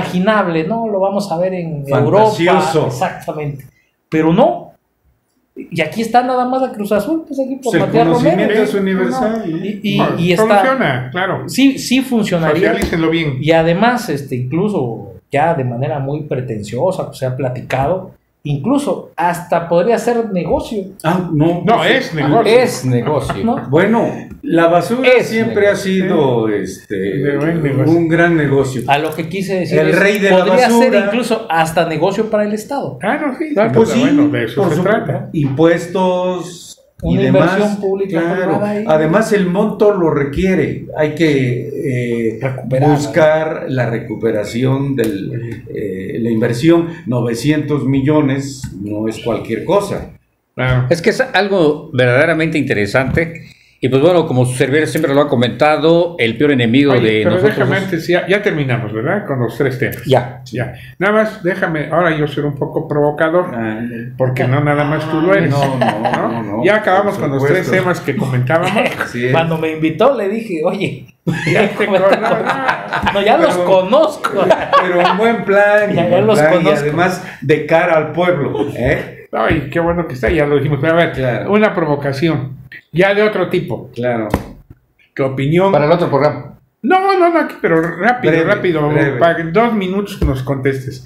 inimaginable, ¿no? Lo vamos a ver en Fantasioso. Europa, exactamente. Pero no, y aquí está nada más la Cruz Azul, pues aquí por El Matías conocimiento Romero. es universal. ¿no? Y, y, No, y está, funciona, claro. sí, sí funcionaría. Socialícenlo bien. Y además, este, incluso ya de manera muy pretenciosa, pues se ha platicado, incluso hasta podría ser negocio. Ah, no. No, pues, es negocio. Es negocio. ¿No? Bueno, la basura Es siempre negocio. ha sido este, De buen negocio. un gran negocio. A lo que quise decir El es, rey de la podría ser basura. incluso hasta negocio para el Estado. Ah, no, sí. Pues pero sí, bueno, de eso por se su- trata. impuestos y Una demás. inversión pública Claro. privada ahí. Además, el monto lo requiere. Hay que eh, Recuperar, buscar la recuperación de la inversión. novecientos millones no es cualquier cosa. Claro. Es que es algo verdaderamente interesante. Y pues bueno, como su servidor siempre lo ha comentado, el peor enemigo Oye, de pero nosotros déjame es- antes, ya, ya terminamos, ¿verdad? Con los tres temas. Ya. Ya. Nada más, déjame, ahora yo ser un poco provocador, Ah, porque no nada más tú lo eres. No, no, no, no, Ya acabamos por con los supuesto. tres temas que comentábamos. Así es. Cuando me invitó le dije, oye, Ya te con- no, no. no, ya los Pero- conozco. Pero en buen plan, y Ya- ya buen los plan, y conozco. además de cara al pueblo. ¿eh? Ay, qué bueno que está, ya lo dijimos. Pero a ver, Claro. una provocación, ya de otro tipo. Claro. ¿Qué opinión? Para el otro programa. No, no, no, aquí, pero rápido, Breve, rápido, breve. para que en dos minutos nos contestes.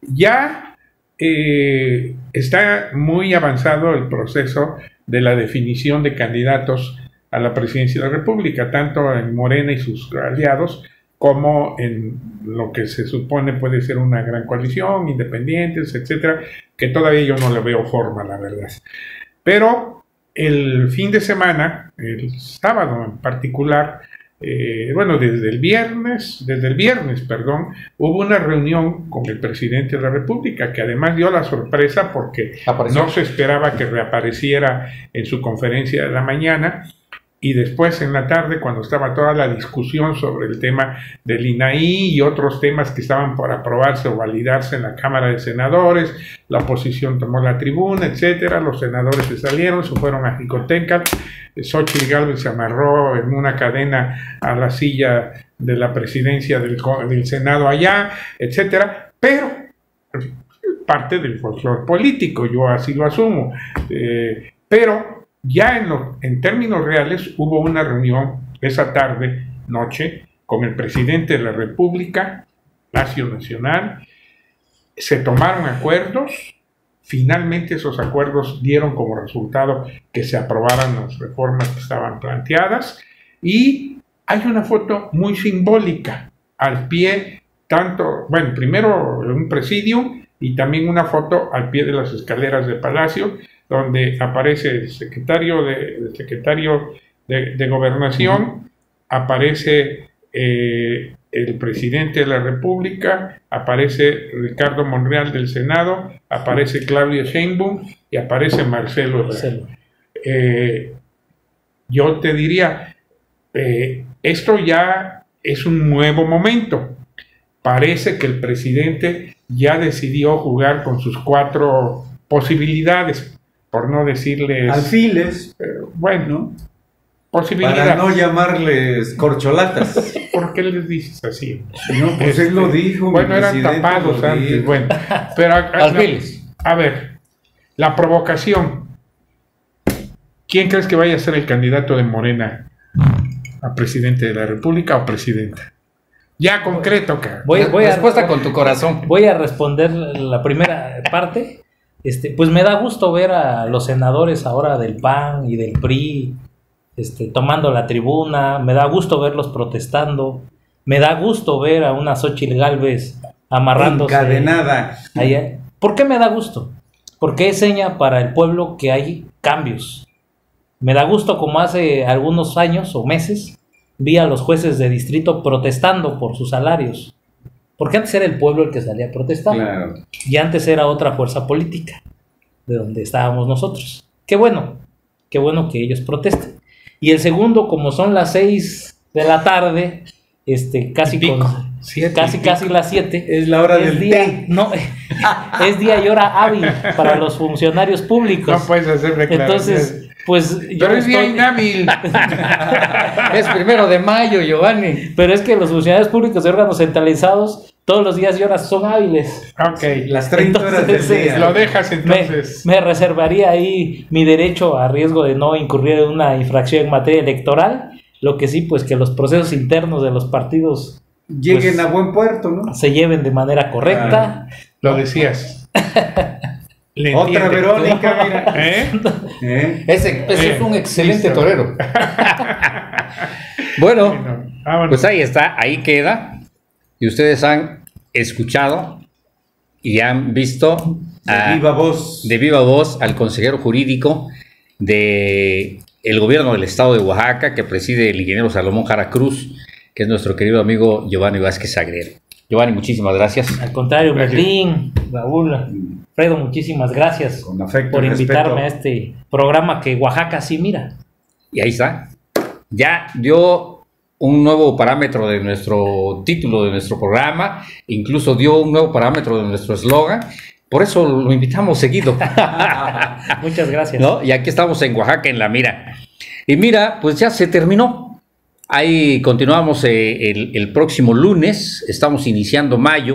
Ya eh, está muy avanzado el proceso de la definición de candidatos a la presidencia de la República, tanto en Morena y sus aliados, como en lo que se supone puede ser una gran coalición, independientes, etcétera, que todavía yo no le veo forma, la verdad. Pero el fin de semana, el sábado en particular, eh, bueno, desde el viernes, desde el viernes, perdón, hubo una reunión con el presidente de la República, que además dio la sorpresa porque Apareció. no se esperaba que reapareciera en su conferencia de la mañana. Y después en la tarde, cuando estaba toda la discusión sobre el tema del I N A I y otros temas que estaban por aprobarse o validarse en la Cámara de Senadores, la oposición tomó la tribuna, etcétera, los senadores se salieron, se fueron a Jicotencal, Xochitl Gálvez se amarró en una cadena a la silla de la presidencia del, del Senado allá, etcétera, pero parte del folclore político, yo así lo asumo, eh, pero ya en, lo, en términos reales hubo una reunión esa tarde, noche, con el presidente de la República, Palacio Nacional, se tomaron acuerdos, finalmente esos acuerdos dieron como resultado que se aprobaran las reformas que estaban planteadas, y hay una foto muy simbólica al pie, tanto, bueno, primero un presidium y también una foto al pie de las escaleras del Palacio, donde aparece el secretario de, el secretario de, de Gobernación, uh-huh. aparece eh, el presidente de la República, aparece Ricardo Monreal del Senado, aparece Claudia Sheinbaum y aparece Marcelo Ebrard. Eh, yo te diría, eh, esto ya es un nuevo momento. Parece que el presidente ya decidió jugar con sus cuatro posibilidades, por no decirles... Alfiles, pero bueno, posibilidades. Para no llamarles corcholatas. ¿Por qué les dices así? No, pues Este, él lo dijo. Bueno, eran tapados antes, dijo. bueno. Pero a, a, Alfiles. a ver, la provocación. ¿Quién crees que vaya a ser el candidato de Morena a presidente de la República o presidenta? Ya concreto, cara. Voy, voy Respuesta a, con tu corazón. Voy a responder la primera parte. Este, pues me da gusto ver a los senadores ahora del P A N y del P R I este, tomando la tribuna, me da gusto verlos protestando, me da gusto ver a una Xochitl Gálvez amarrándose. Encadenada. Allá. ¿Por qué me da gusto? Porque es seña para el pueblo que hay cambios. Me da gusto como hace algunos años o meses vi a los jueces de distrito protestando por sus salarios. Porque antes era el pueblo el que salía a protestar. Claro. Y antes era otra fuerza política, de donde estábamos nosotros. Qué bueno, qué bueno que ellos protesten. Y el segundo, como son las seis de la tarde, este, casi Y pico. con, Siete casi, y pico. casi las siete. Es la hora es del día, té. no, es día y hora hábil para los funcionarios públicos. No puedes hacer declaraciones. Entonces, pues yo Pero es día estoy- inhábil. Es primero de mayo, Giovanni. Pero es que los funcionarios públicos de órganos centralizados todos los días y horas son hábiles. Ok. Las treinta horas del Entonces, día. Lo dejas Me, entonces. me reservaría ahí mi derecho a riesgo de no incurrir en una infracción en materia electoral. Lo que sí, pues que los procesos internos de los partidos Lleguen pues, a buen puerto, ¿no? se lleven de manera correcta. Lo decías. Le Otra entiende. Verónica, mira. ¿Eh? ¿Eh? Ese, ese Eh, es un excelente listo. torero. Bueno, Bueno, vámonos. pues ahí está, ahí queda. Y ustedes han escuchado y han visto a- De viva voz. de viva voz al consejero jurídico de el gobierno del estado de Oaxaca, que preside el ingeniero Salomón Jara Cruz, que es nuestro querido amigo Giovanni Vázquez Agrero. Giovanni, muchísimas gracias. Al contrario, Gracias. Martín, Raúl, Fredo, muchísimas gracias Con afecto por y invitarme respeto. a este programa que Oaxaca sí mira. Y ahí está. Ya dio un nuevo parámetro de nuestro título de nuestro programa, incluso dio un nuevo parámetro de nuestro eslogan. Por eso lo invitamos seguido. Muchas gracias. ¿No? Y aquí estamos en Oaxaca, en la mira. Y mira, pues ya se terminó. Ahí continuamos eh, el, el próximo lunes. Estamos iniciando mayo.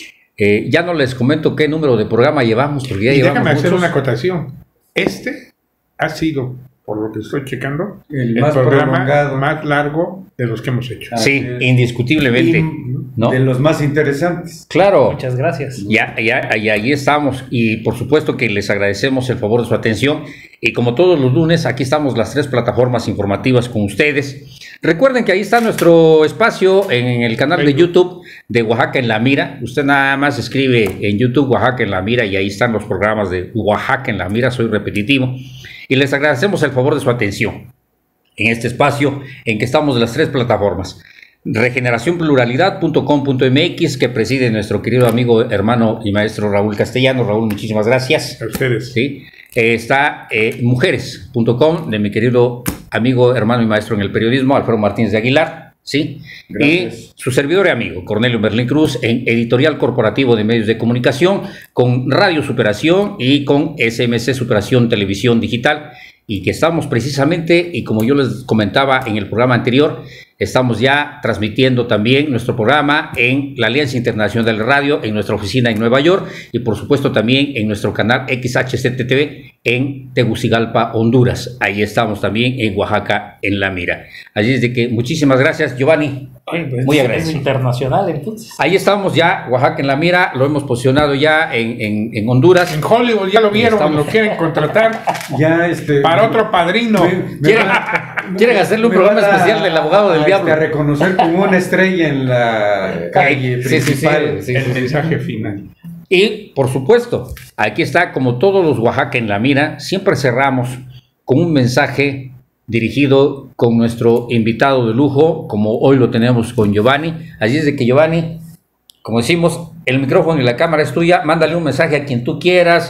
Eh, ya no les comento qué número de programa llevamos, porque ya Y llevamos déjame hacer muchos. una acotación. Este ha sido, por lo que estoy checando, El el, más programa prolongado. más largo de los que hemos hecho. Sí, Así es. indiscutiblemente. Y ¿no? De los más interesantes. Claro. Muchas gracias. Ya, ya, ya, ahí estamos y por supuesto que les agradecemos el favor de su atención y como todos los lunes aquí estamos las tres plataformas informativas con ustedes. Recuerden que ahí está nuestro espacio en el canal de YouTube de Oaxaca en la Mira. Usted nada más escribe en YouTube Oaxaca en la Mira y ahí están los programas de Oaxaca en la Mira, soy repetitivo. Y les agradecemos el favor de su atención en este espacio en que estamos de las tres plataformas. regeneración pluralidad punto com punto m x que preside nuestro querido amigo, hermano y maestro Raúl Castellano. Raúl, muchísimas gracias. A ustedes. ¿Sí? Eh, está eh, mujeres punto com de mi querido amigo, hermano y maestro en el periodismo, Alfredo Martínez de Aguilar. ¿Sí? Gracias. Y su servidor y amigo, Cornelio Merlín Cruz, en Editorial Corporativo de Medios de Comunicación, con Radio Superación y con S M C Superación Televisión Digital, y que estamos precisamente, y como yo les comentaba en el programa anterior, estamos ya transmitiendo también nuestro programa en la Alianza Internacional de Radio, en nuestra oficina en Nueva York, y por supuesto también en nuestro canal X H C T T V en Tegucigalpa, Honduras. Ahí estamos también en Oaxaca en la Mira. Así es de que muchísimas gracias, Giovanni. Muy Es agradecido. internacional, entonces. Ahí estamos ya, Oaxaca en la Mira, lo hemos posicionado ya en, en, en Honduras. En Hollywood ya lo vieron, Estamos- lo quieren contratar Ya este. para otro padrino. me- me ¿Quieren, van- quieren hacerle un me programa van a- especial del abogado del a, diablo? A reconocer como una estrella en la calle Sí, sí, sí, principal. sí, El sí, sí. mensaje final. Y, por supuesto, aquí está, como todos los Oaxaca en la Mira, siempre cerramos con un mensaje dirigido con nuestro invitado de lujo, como hoy lo tenemos con Giovanni. Así es de que, Giovanni, como decimos, el micrófono y la cámara es tuya, mándale un mensaje a quien tú quieras,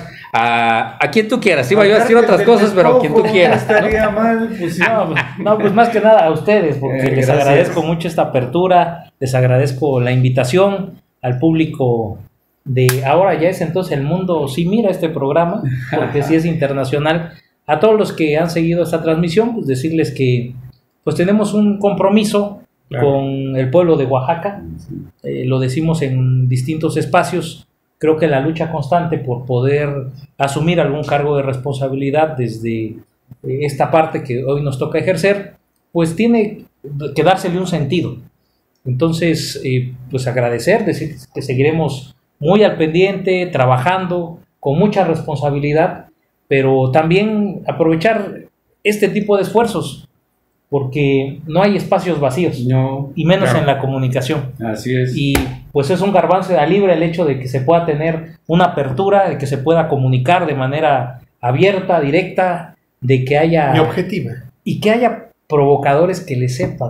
a, a quien tú quieras. Iba yo a decir otras Del cosas, pero a quien tú despojo, quieras. No ¿no? estaría mal, pues sí. No, no, pues más que nada a ustedes, porque Eh, les gracias. agradezco mucho esta apertura, les agradezco la invitación al público de ahora ya es entonces el mundo sí mira este programa, porque sí es internacional. A todos los que han seguido esta transmisión, pues decirles que pues tenemos un compromiso Claro. con el pueblo de Oaxaca, eh, lo decimos en distintos espacios. Creo que la lucha constante por poder asumir algún cargo de responsabilidad desde eh, esta parte que hoy nos toca ejercer, pues tiene que dársele un sentido. Entonces, eh, pues agradecer, decir que seguiremos muy al pendiente, trabajando con mucha responsabilidad, pero también aprovechar este tipo de esfuerzos, porque no hay espacios vacíos, No, y menos Claro. en la comunicación. así es. Y pues es un garbanzo de la libra el hecho de que se pueda tener una apertura, de que se pueda comunicar de manera abierta, directa, de que haya Mi objetiva. y que haya provocadores que le sepan.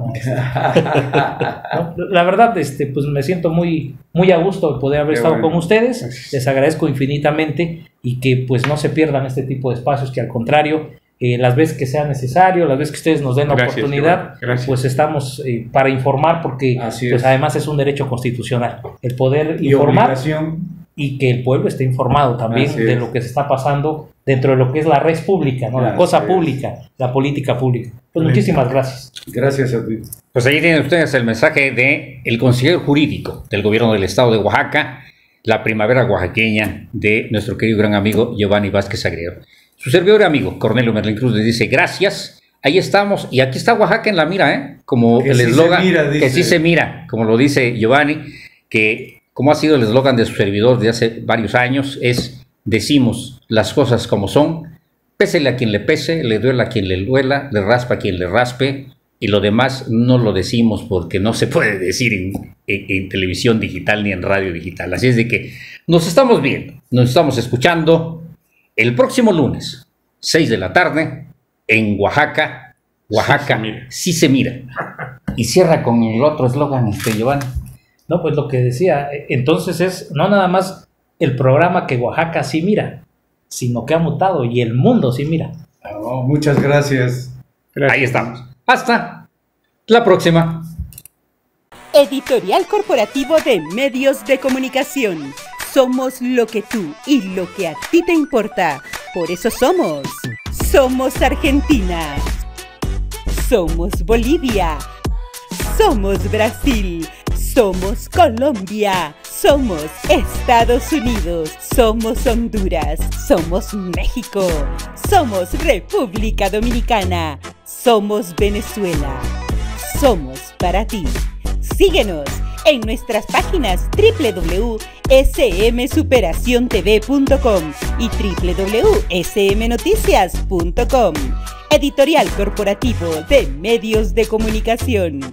¿No? La verdad, este, pues me siento muy, muy a gusto de poder haber Qué estado bueno. con ustedes. Gracias. Les agradezco infinitamente y que pues no se pierdan este tipo de espacios, que al contrario, eh, las veces que sea necesario, las veces que ustedes nos den la Gracias, oportunidad, Giovanni. Gracias. pues estamos eh, para informar, porque Así pues es. además es un derecho constitucional el poder Y informar obligación. y que el pueblo esté informado también Así de es. lo que se está pasando dentro de lo que es la red pública, ¿no? La Así cosa es. pública, la política pública. Pues Bien. muchísimas gracias. Gracias a ti. Pues ahí tienen ustedes el mensaje de el consejero jurídico del gobierno del estado de Oaxaca, la primavera oaxaqueña de nuestro querido gran amigo Giovanni Vázquez Sagredo. Su servidor y amigo Cornelio Merlín Cruz le dice gracias, ahí estamos, y aquí está Oaxaca en la mira, ¿eh? Como Que el sí se eslogan, mira, que dice. sí se mira, como lo dice Giovanni, que como ha sido el eslogan de su servidor de hace varios años, es decimos las cosas como son, pésele a quien le pese, le duela a quien le duela, le raspa a quien le raspe, y lo demás no lo decimos porque no se puede decir en, en, en televisión digital ni en radio digital. Así es de que nos estamos viendo, nos estamos escuchando el próximo lunes, seis de la tarde, en Oaxaca. Oaxaca, sí se mira. Sí se mira. Y cierra con el otro eslogan, este, Giovanni. No, pues lo que decía, entonces es no nada más el programa que Oaxaca sí mira, sino que ha mutado y el mundo sí mira. Oh, muchas gracias. Gracias. Ahí estamos. Hasta la próxima. Editorial Corporativo de Medios de Comunicación. Somos lo que tú y lo que a ti te importa. Por eso somos. Somos Argentina. Somos Bolivia. Somos Brasil. Somos Colombia. Somos Estados Unidos. Somos Honduras. Somos México. Somos República Dominicana. Somos Venezuela. Somos para ti. Síguenos en nuestras páginas doble u doble u doble u punto s m superación t v punto com y doble u doble u doble u punto s m noticias punto com. Editorial Corporativo de Medios de Comunicación.